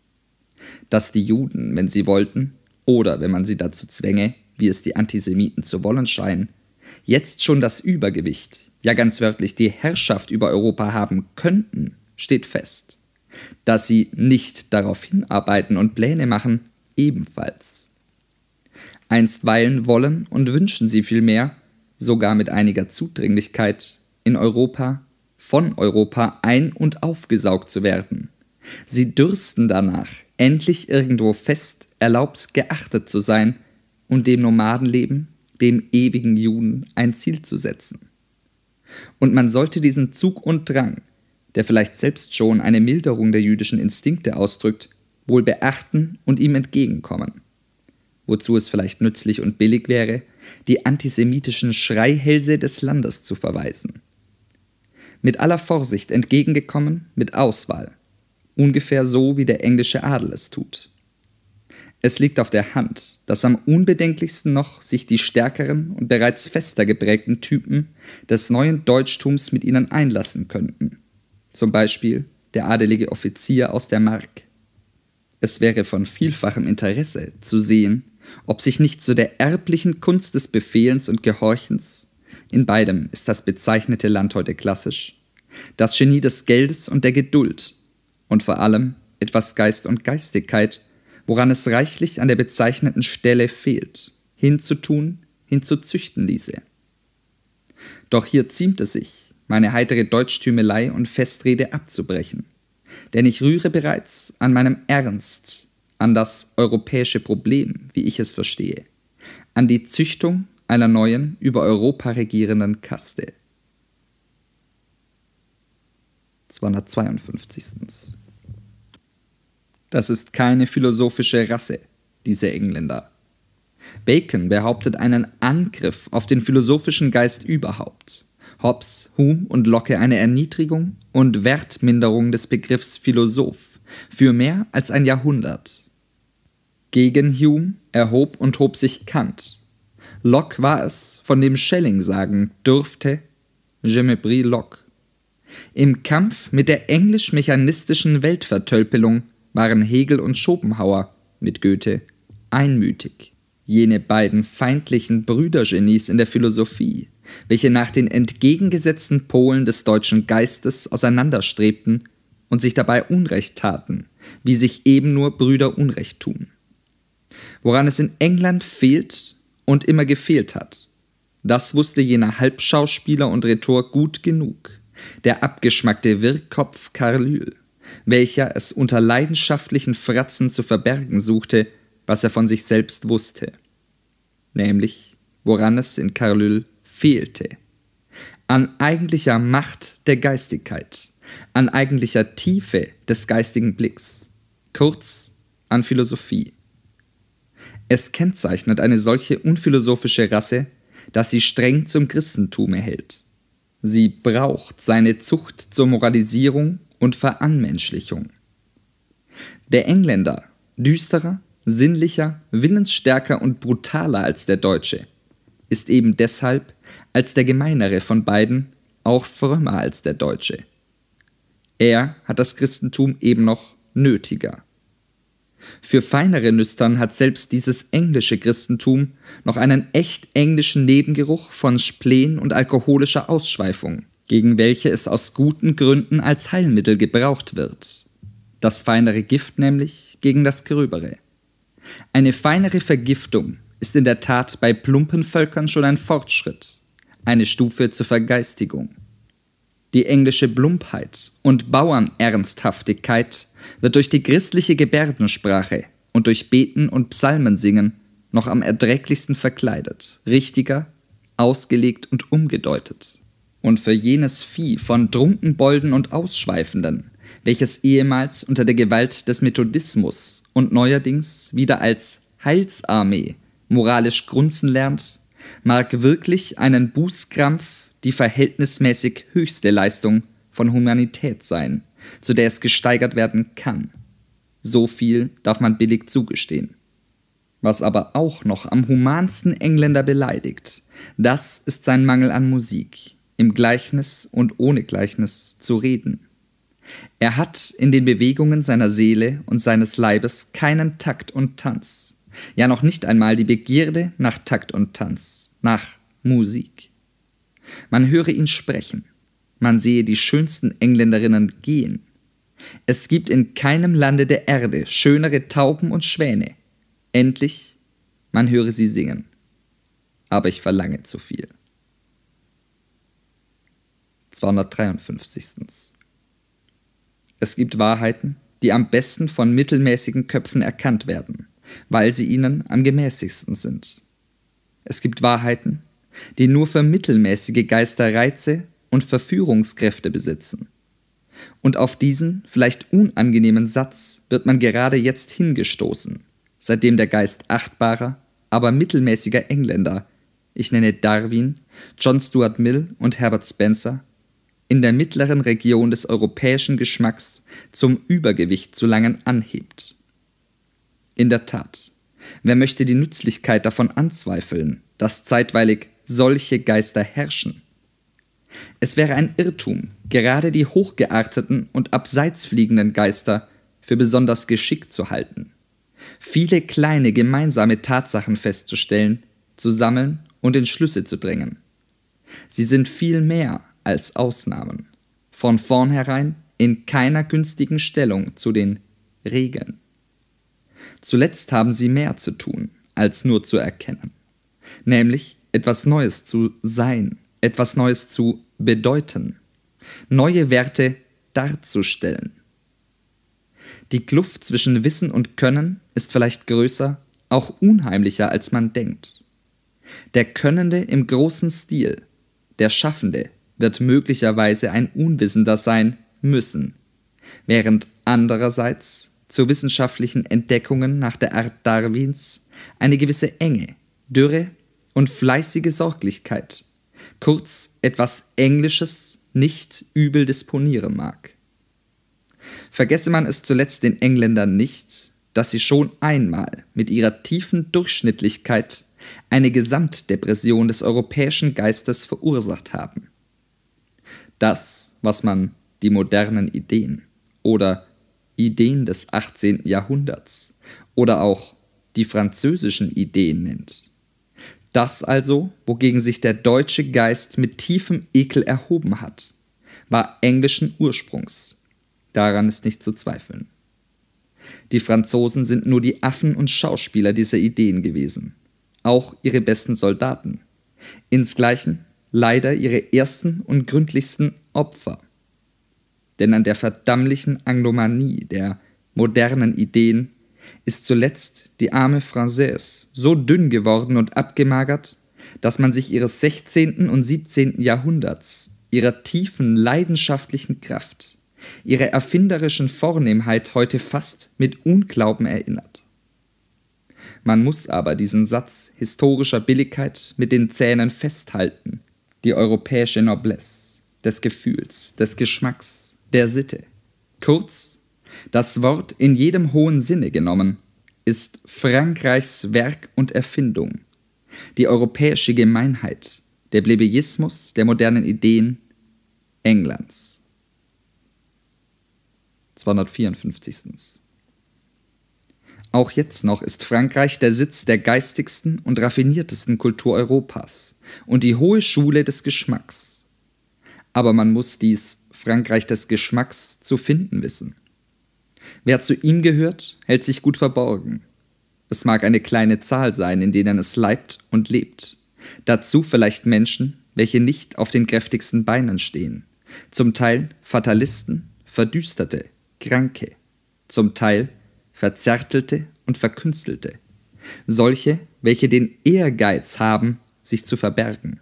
A: Dass die Juden, wenn sie wollten, oder wenn man sie dazu zwänge, wie es die Antisemiten zu wollen scheinen, jetzt schon das Übergewicht, ja ganz wörtlich die Herrschaft über Europa haben könnten, steht fest. Dass sie nicht darauf hinarbeiten und Pläne machen, ebenfalls. Einstweilen wollen und wünschen sie vielmehr, sogar mit einiger Zudringlichkeit, in Europa, von Europa ein- und aufgesaugt zu werden. Sie dürsten danach, endlich irgendwo fest erlaubt geachtet zu sein und dem Nomadenleben, dem ewigen Juden, ein Ziel zu setzen. Und man sollte diesen Zug und Drang, der vielleicht selbst schon eine Milderung der jüdischen Instinkte ausdrückt, wohl beachten und ihm entgegenkommen. Wozu es vielleicht nützlich und billig wäre, die antisemitischen Schreihälse des Landes zu verweisen. Mit aller Vorsicht entgegengekommen, mit Auswahl, ungefähr so wie der englische Adel es tut. Es liegt auf der Hand, dass am unbedenklichsten noch sich die stärkeren und bereits fester geprägten Typen des neuen Deutschtums mit ihnen einlassen könnten. Zum Beispiel der adelige Offizier aus der Mark. Es wäre von vielfachem Interesse zu sehen, ob sich nicht zu der erblichen Kunst des Befehlens und Gehorchens, in beidem ist das bezeichnete Land heute klassisch, das Genie des Geldes und der Geduld und vor allem etwas Geist und Geistigkeit, woran es reichlich an der bezeichneten Stelle fehlt, hinzutun, hinzuzüchten ließe. Doch hier ziemt es sich, meine heitere Deutschtümelei und Festrede abzubrechen, denn ich rühre bereits an meinem Ernst, an das europäische Problem, wie ich es verstehe, an die Züchtung einer neuen, über Europa regierenden Kaste. 252. Das ist keine philosophische Rasse, diese Engländer. Bacon behauptet einen Angriff auf den philosophischen Geist überhaupt. Hobbes, Hume und Locke eine Erniedrigung und Wertminderung des Begriffs Philosoph für mehr als ein Jahrhundert. Gegen Hume erhob und hob sich Kant. Locke war es, von dem Schelling sagen dürfte, Je me bris Locke. Im Kampf mit der englisch-mechanistischen Weltvertölpelung waren Hegel und Schopenhauer mit Goethe einmütig. Jene beiden feindlichen Brüdergenies in der Philosophie, welche nach den entgegengesetzten Polen des deutschen Geistes auseinanderstrebten und sich dabei Unrecht taten, wie sich eben nur Brüder Unrecht tun. Woran es in England fehlt und immer gefehlt hat, das wusste jener Halbschauspieler und Rhetor gut genug, der abgeschmackte Wirrkopf Carlyle, welcher es unter leidenschaftlichen Fratzen zu verbergen suchte, was er von sich selbst wusste. Nämlich, woran es in Carlyle fehlte. An eigentlicher Macht der Geistigkeit, an eigentlicher Tiefe des geistigen Blicks, kurz an Philosophie. Es kennzeichnet eine solche unphilosophische Rasse, dass sie streng zum Christentum hält. Sie braucht seine Zucht zur Moralisierung und Veranmenschlichung. Der Engländer, düsterer, sinnlicher, willensstärker und brutaler als der Deutsche, ist eben deshalb als der gemeinere von beiden auch frömmer als der Deutsche. Er hat das Christentum eben noch nötiger. Für feinere Nüstern hat selbst dieses englische Christentum noch einen echt englischen Nebengeruch von Spleen und alkoholischer Ausschweifung, gegen welche es aus guten Gründen als Heilmittel gebraucht wird. Das feinere Gift nämlich gegen das gröbere. Eine feinere Vergiftung ist in der Tat bei plumpen Völkern schon ein Fortschritt, eine Stufe zur Vergeistigung. Die englische Plumpheit und Bauernernsthaftigkeit wird durch die christliche Gebärdensprache und durch Beten und Psalmensingen noch am erträglichsten verkleidet, richtiger, ausgelegt und umgedeutet. Und für jenes Vieh von Trunkenbolden und Ausschweifenden, welches ehemals unter der Gewalt des Methodismus und neuerdings wieder als Heilsarmee moralisch grunzen lernt, mag wirklich einen Bußkrampf die verhältnismäßig höchste Leistung von Humanität sein, zu der es gesteigert werden kann. So viel darf man billig zugestehen. Was aber auch noch am humansten Engländer beleidigt, das ist sein Mangel an Musik, im Gleichnis und ohne Gleichnis zu reden. Er hat in den Bewegungen seiner Seele und seines Leibes keinen Takt und Tanz, ja noch nicht einmal die Begierde nach Takt und Tanz, nach Musik. Man höre ihn sprechen, man sehe die schönsten Engländerinnen gehen. Es gibt in keinem Lande der Erde schönere Tauben und Schwäne. Endlich, man höre sie singen. Aber ich verlange zu viel. 253. Es gibt Wahrheiten, die am besten von mittelmäßigen Köpfen erkannt werden, weil sie ihnen am gemäßigsten sind. Es gibt Wahrheiten, die nur für mittelmäßige Geister Reize und Verführungskräfte besitzen. Und auf diesen vielleicht unangenehmen Satz wird man gerade jetzt hingestoßen, seitdem der Geist achtbarer, aber mittelmäßiger Engländer, ich nenne Darwin, John Stuart Mill und Herbert Spencer, in der mittleren Region des europäischen Geschmacks zum Übergewicht zu langen anhebt. In der Tat, wer möchte die Nützlichkeit davon anzweifeln, dass zeitweilig solche Geister herrschen? Es wäre ein Irrtum, gerade die hochgearteten und abseits fliegenden Geister für besonders geschickt zu halten, viele kleine gemeinsame Tatsachen festzustellen, zu sammeln und in Schlüsse zu drängen. Sie sind viel mehr als Ausnahmen, von vornherein in keiner günstigen Stellung zu den Regeln. Zuletzt haben sie mehr zu tun, als nur zu erkennen, nämlich etwas Neues zu sein, etwas Neues zu bedeuten, neue Werte darzustellen. Die Kluft zwischen Wissen und Können ist vielleicht größer, auch unheimlicher, als man denkt. Der Könnende im großen Stil, der Schaffende, wird möglicherweise ein Unwissender sein müssen, während andererseits zu wissenschaftlichen Entdeckungen nach der Art Darwins eine gewisse Enge, Dürre und fleißige Sorglichkeit, kurz etwas Englisches, nicht übel disponieren mag. Vergesse man es zuletzt den Engländern nicht, dass sie schon einmal mit ihrer tiefen Durchschnittlichkeit eine Gesamtdepression des europäischen Geistes verursacht haben. Das, was man die modernen Ideen oder Ideen des 18. Jahrhunderts oder auch die französischen Ideen nennt. Das also, wogegen sich der deutsche Geist mit tiefem Ekel erhoben hat, war englischen Ursprungs. Daran ist nicht zu zweifeln. Die Franzosen sind nur die Affen und Schauspieler dieser Ideen gewesen, auch ihre besten Soldaten, insgleichen leider ihre ersten und gründlichsten Opfer. Denn an der verdammlichen Anglomanie der modernen Ideen ist zuletzt die arme Française so dünn geworden und abgemagert, dass man sich ihres 16. und 17. Jahrhunderts, ihrer tiefen leidenschaftlichen Kraft, ihrer erfinderischen Vornehmheit heute fast mit Unglauben erinnert. Man muss aber diesen Satz historischer Billigkeit mit den Zähnen festhalten, die europäische Noblesse, des Gefühls, des Geschmacks, der Sitte. Kurz, das Wort in jedem hohen Sinne genommen, ist Frankreichs Werk und Erfindung, die europäische Gemeinheit, der Plebejismus der modernen Ideen Englands. 254. Auch jetzt noch ist Frankreich der Sitz der geistigsten und raffiniertesten Kultur Europas und die hohe Schule des Geschmacks. Aber man muss dies Frankreich des Geschmacks zu finden wissen. Wer zu ihm gehört, hält sich gut verborgen. Es mag eine kleine Zahl sein, in denen es leibt und lebt. Dazu vielleicht Menschen, welche nicht auf den kräftigsten Beinen stehen. Zum Teil Fatalisten, Verdüsterte, Kranke. Zum Teil Verzärtelte und Verkünstelte. Solche, welche den Ehrgeiz haben, sich zu verbergen.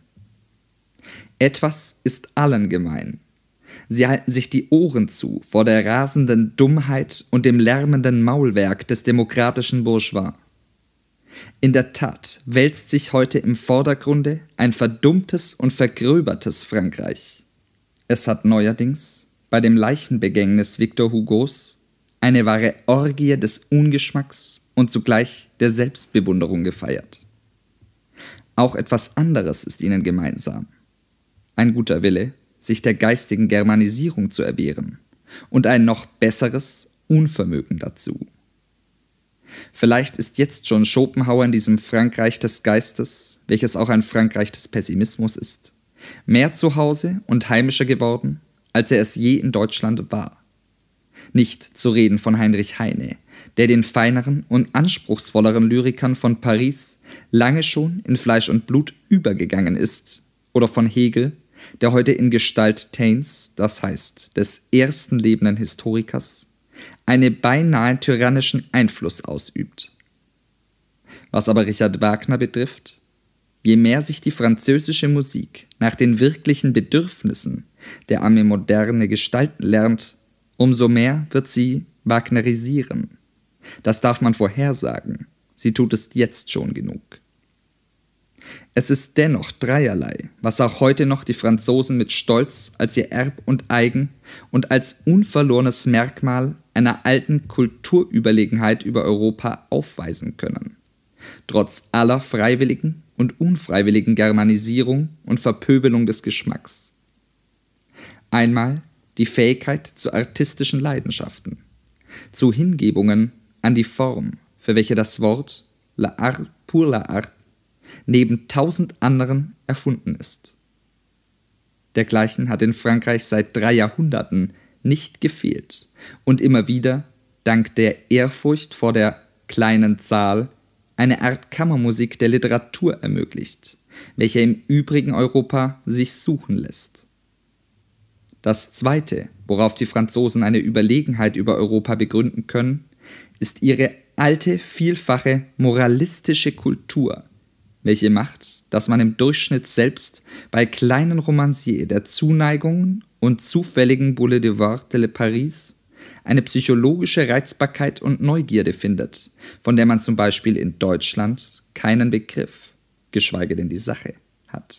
A: Etwas ist allen gemein. Sie halten sich die Ohren zu vor der rasenden Dummheit und dem lärmenden Maulwerk des demokratischen Bourgeois. In der Tat wälzt sich heute im Vordergrunde ein verdummtes und vergröbertes Frankreich. Es hat neuerdings bei dem Leichenbegängnis Victor Hugos eine wahre Orgie des Ungeschmacks und zugleich der Selbstbewunderung gefeiert. Auch etwas anderes ist ihnen gemeinsam. Ein guter Wille, sich der geistigen Germanisierung zu erwehren, und ein noch besseres Unvermögen dazu. Vielleicht ist jetzt schon Schopenhauer in diesem Frankreich des Geistes, welches auch ein Frankreich des Pessimismus ist, mehr zu Hause und heimischer geworden, als er es je in Deutschland war. Nicht zu reden von Heinrich Heine, der den feineren und anspruchsvolleren Lyrikern von Paris lange schon in Fleisch und Blut übergegangen ist, oder von Hegel, der heute in Gestalt Taines, das heißt des ersten lebenden Historikers, einen beinahe tyrannischen Einfluss ausübt. Was aber Richard Wagner betrifft, je mehr sich die französische Musik nach den wirklichen Bedürfnissen der Ame Moderne gestalten lernt, umso mehr wird sie wagnerisieren. Das darf man vorhersagen, sie tut es jetzt schon genug. Es ist dennoch dreierlei, was auch heute noch die Franzosen mit Stolz als ihr Erb und Eigen und als unverlorenes Merkmal einer alten Kulturüberlegenheit über Europa aufweisen können, trotz aller freiwilligen und unfreiwilligen Germanisierung und Verpöbelung des Geschmacks. Einmal die Fähigkeit zu artistischen Leidenschaften, zu Hingebungen an die Form, für welche das Wort l'art pour l'art neben 1000 anderen erfunden ist. Dergleichen hat in Frankreich seit 3 Jahrhunderten nicht gefehlt und immer wieder, dank der Ehrfurcht vor der kleinen Zahl, eine Art Kammermusik der Literatur ermöglicht, welche im übrigen Europa sich suchen lässt. Das Zweite, worauf die Franzosen eine Überlegenheit über Europa begründen können, ist ihre alte, vielfache moralistische Kultur, welche macht, dass man im Durchschnitt selbst bei kleinen Romanciers der Zuneigungen und zufälligen Boulevards de Paris eine psychologische Reizbarkeit und Neugierde findet, von der man zum Beispiel in Deutschland keinen Begriff, geschweige denn die Sache, hat.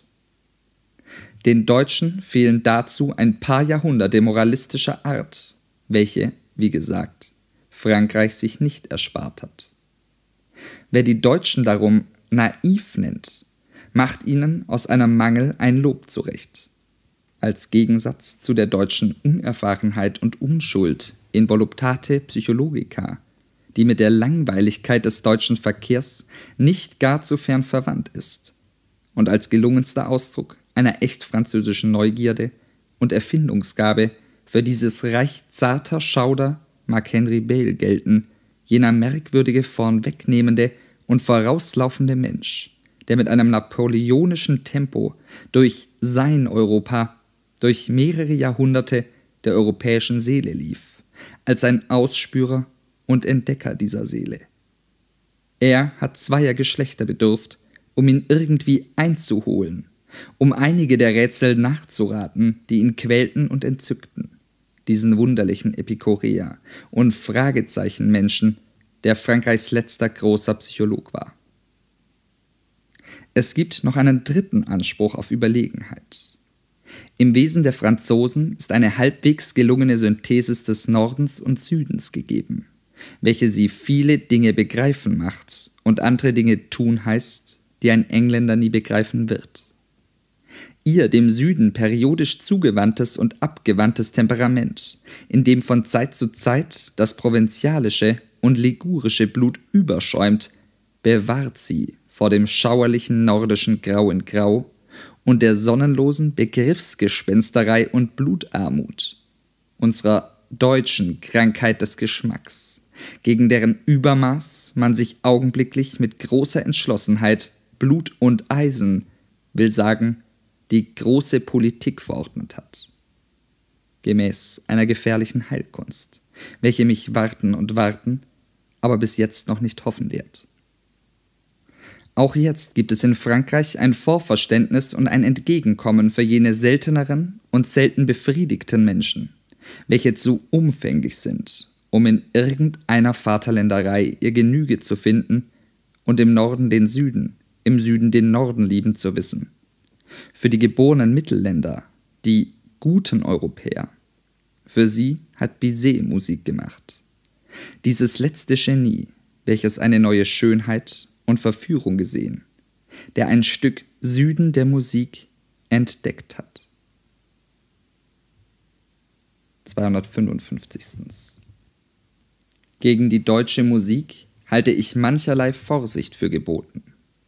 A: Den Deutschen fehlen dazu ein paar Jahrhunderte moralistischer Art, welche, wie gesagt, Frankreich sich nicht erspart hat. Wer die Deutschen darum naiv nennt, macht ihnen aus einem Mangel ein Lob zurecht. Als Gegensatz zu der deutschen Unerfahrenheit und Unschuld in Voluptate Psychologica, die mit der Langweiligkeit des deutschen Verkehrs nicht gar zu fern verwandt ist und als gelungenster Ausdruck einer echt französischen Neugierde und Erfindungsgabe für dieses Reich zarter Schauder mag Henry Bale gelten, jener merkwürdige vornwegnehmende und vorauslaufende Mensch, der mit einem napoleonischen Tempo durch sein Europa, durch mehrere Jahrhunderte der europäischen Seele lief, als ein Ausspürer und Entdecker dieser Seele. Er hat zweier Geschlechter bedurft, um ihn irgendwie einzuholen, um einige der Rätsel nachzuraten, die ihn quälten und entzückten, diesen wunderlichen Epikureer und Fragezeichenmenschen, der Frankreichs letzter großer Psycholog war. Es gibt noch einen dritten Anspruch auf Überlegenheit. Im Wesen der Franzosen ist eine halbwegs gelungene Synthesis des Nordens und Südens gegeben, welche sie viele Dinge begreifen macht und andere Dinge tun heißt, die ein Engländer nie begreifen wird. Ihr dem Süden periodisch zugewandtes und abgewandtes Temperament, in dem von Zeit zu Zeit das provinzialische und ligurische Blut überschäumt, bewahrt sie vor dem schauerlichen nordischen Grau in Grau und der sonnenlosen Begriffsgespensterei und Blutarmut, unserer deutschen Krankheit des Geschmacks, gegen deren Übermaß man sich augenblicklich mit großer Entschlossenheit, Blut und Eisen, will sagen, die große Politik verordnet hat. Gemäß einer gefährlichen Heilkunst, welche mich warten und warten, aber bis jetzt noch nicht hoffen lehrt. Auch jetzt gibt es in Frankreich ein Vorverständnis und ein Entgegenkommen für jene selteneren und selten befriedigten Menschen, welche zu umfänglich sind, um in irgendeiner Vaterländerei ihr Genüge zu finden und im Norden den Süden, im Süden den Norden lieben zu wissen. Für die geborenen Mittelländer, die guten Europäer, für sie hat Bizet Musik gemacht. Dieses letzte Genie, welches eine neue Schönheit und Verführung gesehen, der ein Stück Süden der Musik entdeckt hat. 255. Gegen die deutsche Musik halte ich mancherlei Vorsicht für geboten.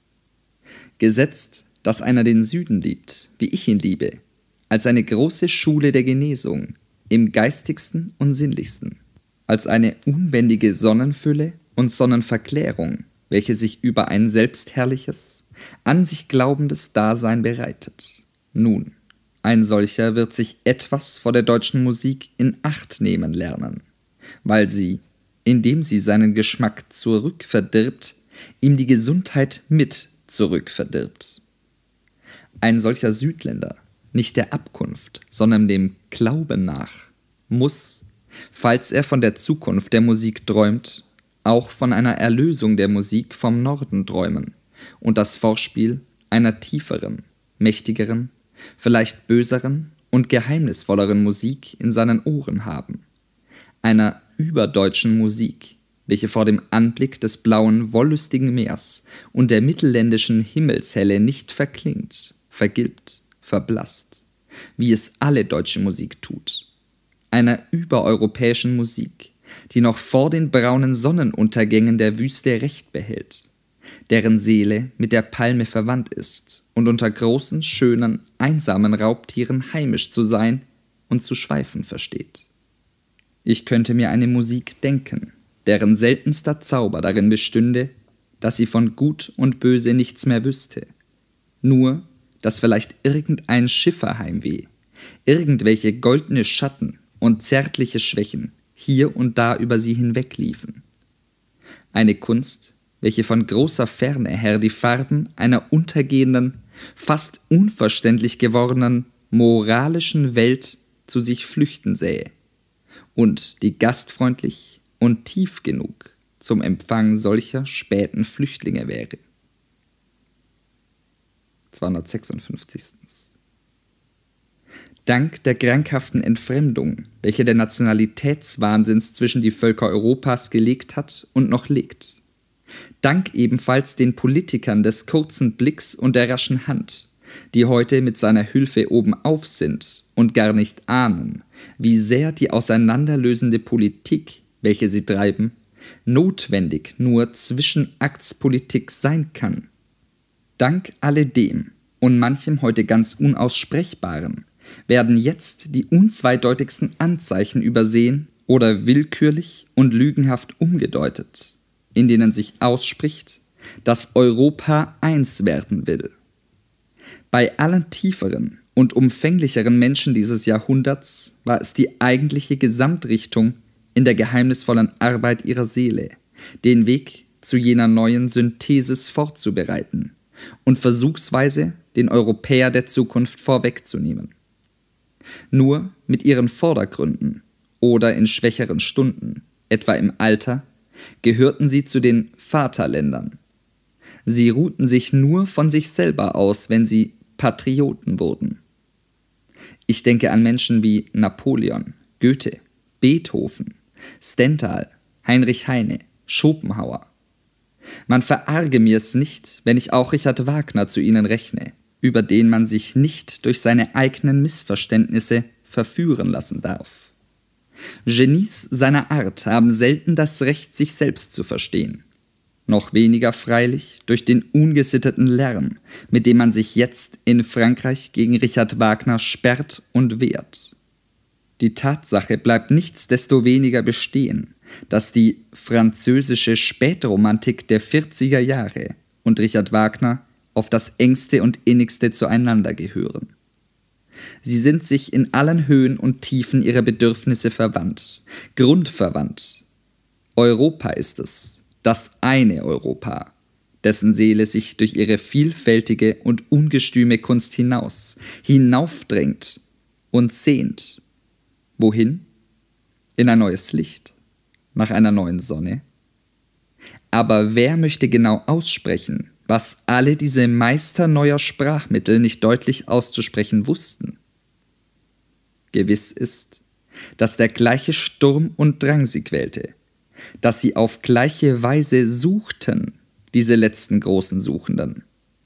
A: Gesetzt, dass einer den Süden liebt, wie ich ihn liebe, als eine große Schule der Genesung, im geistigsten und sinnlichsten, als eine unbändige Sonnenfülle und Sonnenverklärung, welche sich über ein selbstherrliches, an sich glaubendes Dasein bereitet. Nun, ein solcher wird sich etwas vor der deutschen Musik in Acht nehmen lernen, weil sie, indem sie seinen Geschmack zurückverdirbt, ihm die Gesundheit mit zurückverdirbt. Ein solcher Südländer, nicht der Abkunft, sondern dem Glauben nach, muss, falls er von der Zukunft der Musik träumt, auch von einer Erlösung der Musik vom Norden träumen und das Vorspiel einer tieferen, mächtigeren, vielleicht böseren und geheimnisvolleren Musik in seinen Ohren haben, einer überdeutschen Musik, welche vor dem Anblick des blauen, wollüstigen Meers und der mittelländischen Himmelshelle nicht verklingt, vergilbt, verblasst, wie es alle deutsche Musik tut, einer übereuropäischen Musik, die noch vor den braunen Sonnenuntergängen der Wüste Recht behält, deren Seele mit der Palme verwandt ist und unter großen, schönen, einsamen Raubtieren heimisch zu sein und zu schweifen versteht. Ich könnte mir eine Musik denken, deren seltenster Zauber darin bestünde, dass sie von Gut und Böse nichts mehr wüsste, nur, dass vielleicht irgendein Schifferheimweh, irgendwelche goldene Schatten und zärtliche Schwächen hier und da über sie hinwegliefen. Eine Kunst, welche von großer Ferne her die Farben einer untergehenden, fast unverständlich gewordenen, moralischen Welt zu sich flüchten sähe und die gastfreundlich und tief genug zum Empfang solcher späten Flüchtlinge wäre. 256. Dank der krankhaften Entfremdung, welche der Nationalitätswahnsinns zwischen die Völker Europas gelegt hat und noch legt. Dank ebenfalls den Politikern des kurzen Blicks und der raschen Hand, die heute mit seiner Hilfe obenauf sind und gar nicht ahnen, wie sehr die auseinanderlösende Politik, welche sie treiben, notwendig nur Zwischenaktspolitik sein kann. Dank alledem und manchem heute ganz Unaussprechbaren werden jetzt die unzweideutigsten Anzeichen übersehen oder willkürlich und lügenhaft umgedeutet, in denen sich ausspricht, dass Europa eins werden will. Bei allen tieferen und umfänglicheren Menschen dieses Jahrhunderts war es die eigentliche Gesamtrichtung in der geheimnisvollen Arbeit ihrer Seele, den Weg zu jener neuen Synthesis vorzubereiten und versuchsweise den Europäer der Zukunft vorwegzunehmen. Nur mit ihren Vordergründen oder in schwächeren Stunden, etwa im Alter, gehörten sie zu den Vaterländern. Sie ruhten sich nur von sich selber aus, wenn sie Patrioten wurden. Ich denke an Menschen wie Napoleon, Goethe, Beethoven, Stendhal, Heinrich Heine, Schopenhauer. Man verarge mir's nicht, wenn ich auch Richard Wagner zu ihnen rechne, über den man sich nicht durch seine eigenen Missverständnisse verführen lassen darf. Genies seiner Art haben selten das Recht, sich selbst zu verstehen. Noch weniger freilich durch den ungesitteten Lärm, mit dem man sich jetzt in Frankreich gegen Richard Wagner sperrt und wehrt. Die Tatsache bleibt nichtsdestoweniger bestehen, dass die französische Spätromantik der 40er Jahre und Richard Wagner auf das engste und innigste zueinander gehören. Sie sind sich in allen Höhen und Tiefen ihrer Bedürfnisse verwandt, grundverwandt. Europa ist es, das eine Europa, dessen Seele sich durch ihre vielfältige und ungestüme Kunst hinaufdrängt und sehnt. Wohin? In ein neues Licht, nach einer neuen Sonne. Aber wer möchte genau aussprechen, was alle diese Meister neuer Sprachmittel nicht deutlich auszusprechen wussten? Gewiss ist, dass der gleiche Sturm und Drang sie quälte, dass sie auf gleiche Weise suchten, diese letzten großen Suchenden.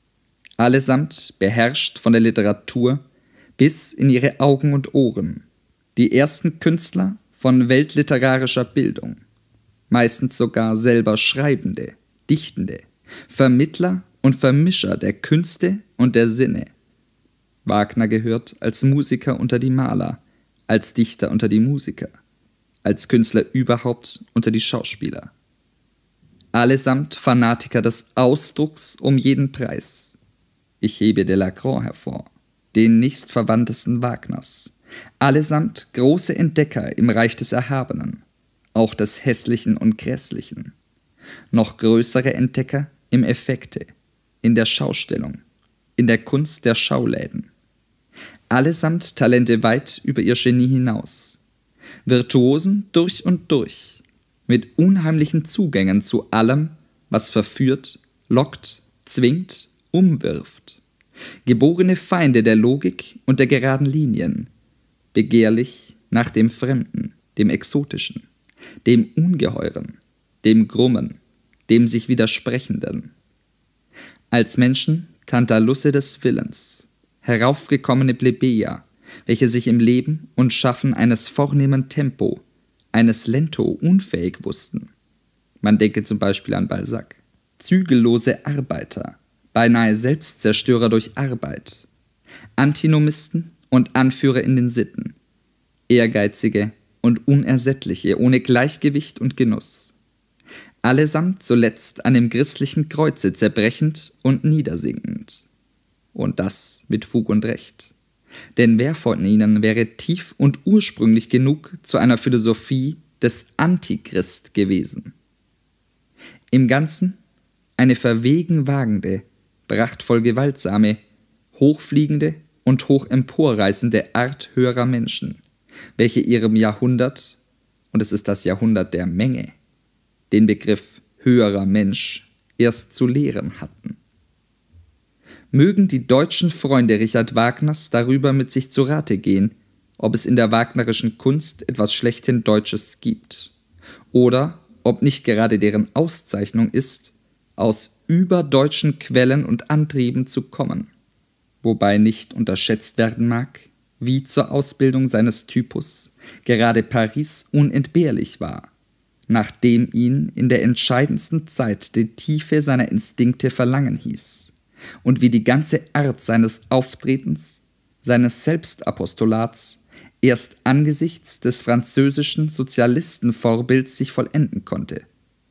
A: Allesamt beherrscht von der Literatur bis in ihre Augen und Ohren, die ersten Künstler von weltliterarischer Bildung, meistens sogar selber Schreibende, Dichtende, Vermittler und Vermischer der Künste und der Sinne. Wagner gehört als Musiker unter die Maler, als Dichter unter die Musiker, als Künstler überhaupt unter die Schauspieler. Allesamt Fanatiker des Ausdrucks um jeden Preis. Ich hebe Delacroix hervor, den nächstverwandtesten Wagners. Allesamt große Entdecker im Reich des Erhabenen, auch des Hässlichen und Grässlichen. Noch größere Entdecker im Effekte, in der Schaustellung, in der Kunst der Schauläden. Allesamt Talente weit über ihr Genie hinaus. Virtuosen durch und durch, mit unheimlichen Zugängen zu allem, was verführt, lockt, zwingt, umwirft. Geborene Feinde der Logik und der geraden Linien, begehrlich nach dem Fremden, dem Exotischen, dem Ungeheuren, dem Grummen, dem sich Widersprechenden. Als Menschen Tantalusse des Willens, heraufgekommene Plebejer, welche sich im Leben und Schaffen eines vornehmen Tempo, eines Lento unfähig wussten. Man denke zum Beispiel an Balzac. Zügellose Arbeiter, beinahe Selbstzerstörer durch Arbeit, Antinomisten und Anführer in den Sitten, Ehrgeizige und Unersättliche ohne Gleichgewicht und Genuss. Allesamt zuletzt an dem christlichen Kreuze zerbrechend und niedersinkend. Und das mit Fug und Recht. Denn wer von ihnen wäre tief und ursprünglich genug zu einer Philosophie des Antichrist gewesen? Im Ganzen eine verwegen wagende, prachtvoll gewaltsame, hochfliegende und hoch emporreißende Art höherer Menschen, welche ihrem Jahrhundert, und es ist das Jahrhundert der Menge, den Begriff höherer Mensch erst zu lehren hatten. Mögen die deutschen Freunde Richard Wagners darüber mit sich zu Rate gehen, ob es in der wagnerischen Kunst etwas schlechthin Deutsches gibt, oder ob nicht gerade deren Auszeichnung ist, aus überdeutschen Quellen und Antrieben zu kommen, wobei nicht unterschätzt werden mag, wie zur Ausbildung seines Typus gerade Paris unentbehrlich war, nachdem ihn in der entscheidendsten Zeit die Tiefe seiner Instinkte verlangen hieß, und wie die ganze Art seines Auftretens, seines Selbstapostolats erst angesichts des französischen Sozialistenvorbilds sich vollenden konnte.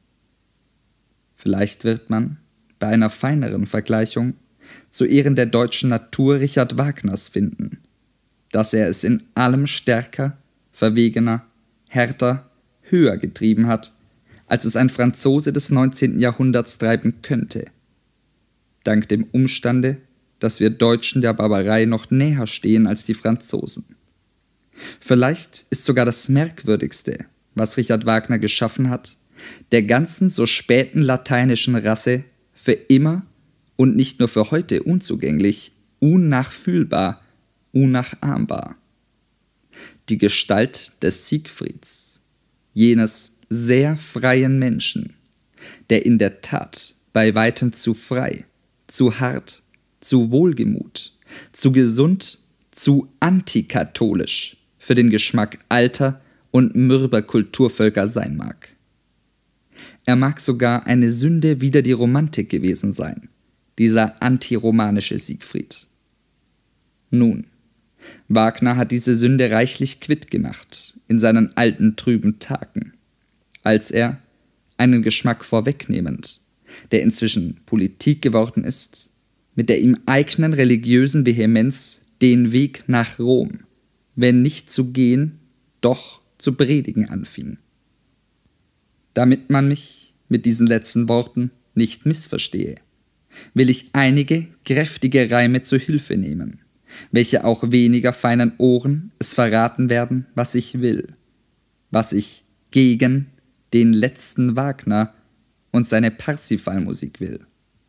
A: Vielleicht wird man, bei einer feineren Vergleichung, zu Ehren der deutschen Natur Richard Wagners finden, dass er es in allem stärker, verwegener, härter, höher getrieben hat, als es ein Franzose des 19. Jahrhunderts treiben könnte. Dank dem Umstande, dass wir Deutschen der Barbarei noch näher stehen als die Franzosen. Vielleicht ist sogar das Merkwürdigste, was Richard Wagner geschaffen hat, der ganzen so späten lateinischen Rasse für immer und nicht nur für heute unzugänglich, unnachfühlbar, unnachahmbar. Die Gestalt des Siegfrieds, jenes sehr freien Menschen, der in der Tat bei weitem zu frei, zu hart, zu wohlgemut, zu gesund, zu antikatholisch für den Geschmack alter und mürber Kulturvölker sein mag. Er mag sogar eine Sünde wider die Romantik gewesen sein, dieser antiromanische Siegfried. Nun, Wagner hat diese Sünde reichlich quitt gemacht in seinen alten trüben Tagen. als er, einen Geschmack vorwegnehmend, der inzwischen Politik geworden ist, mit der ihm eigenen religiösen Vehemenz den Weg nach Rom, wenn nicht zu gehen, doch zu predigen anfing. Damit man mich mit diesen letzten Worten nicht missverstehe, will ich einige kräftige Reime zu Hilfe nehmen, welche auch weniger feinen Ohren es verraten werden, was ich will, was ich gegen den letzten Wagner und seine Parsifal-Musik will.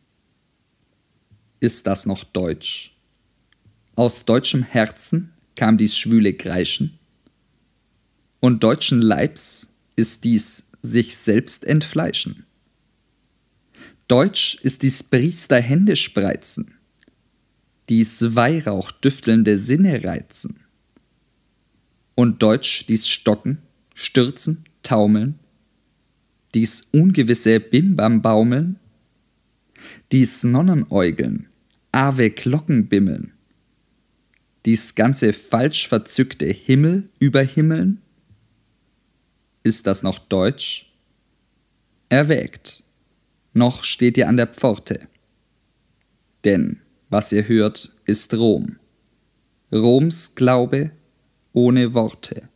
A: Ist das noch Deutsch? Aus deutschem Herzen kam dies schwüle Kreischen? Und deutschen Leibs ist dies sich selbst entfleischen? Deutsch ist dies Priester Hände spreizen, dies Weihrauch düftelnde Sinne reizen. Und Deutsch dies Stocken, Stürzen, Taumeln, dies ungewisse Bimbam baumeln, dies Nonnenäugeln, Ave Glocken bimmeln, dies ganze falsch verzückte Himmel über Himmeln? Ist das noch Deutsch? Erwägt, noch steht ihr an der Pforte. Denn was ihr hört, ist Rom, Roms Glaube ohne Worte.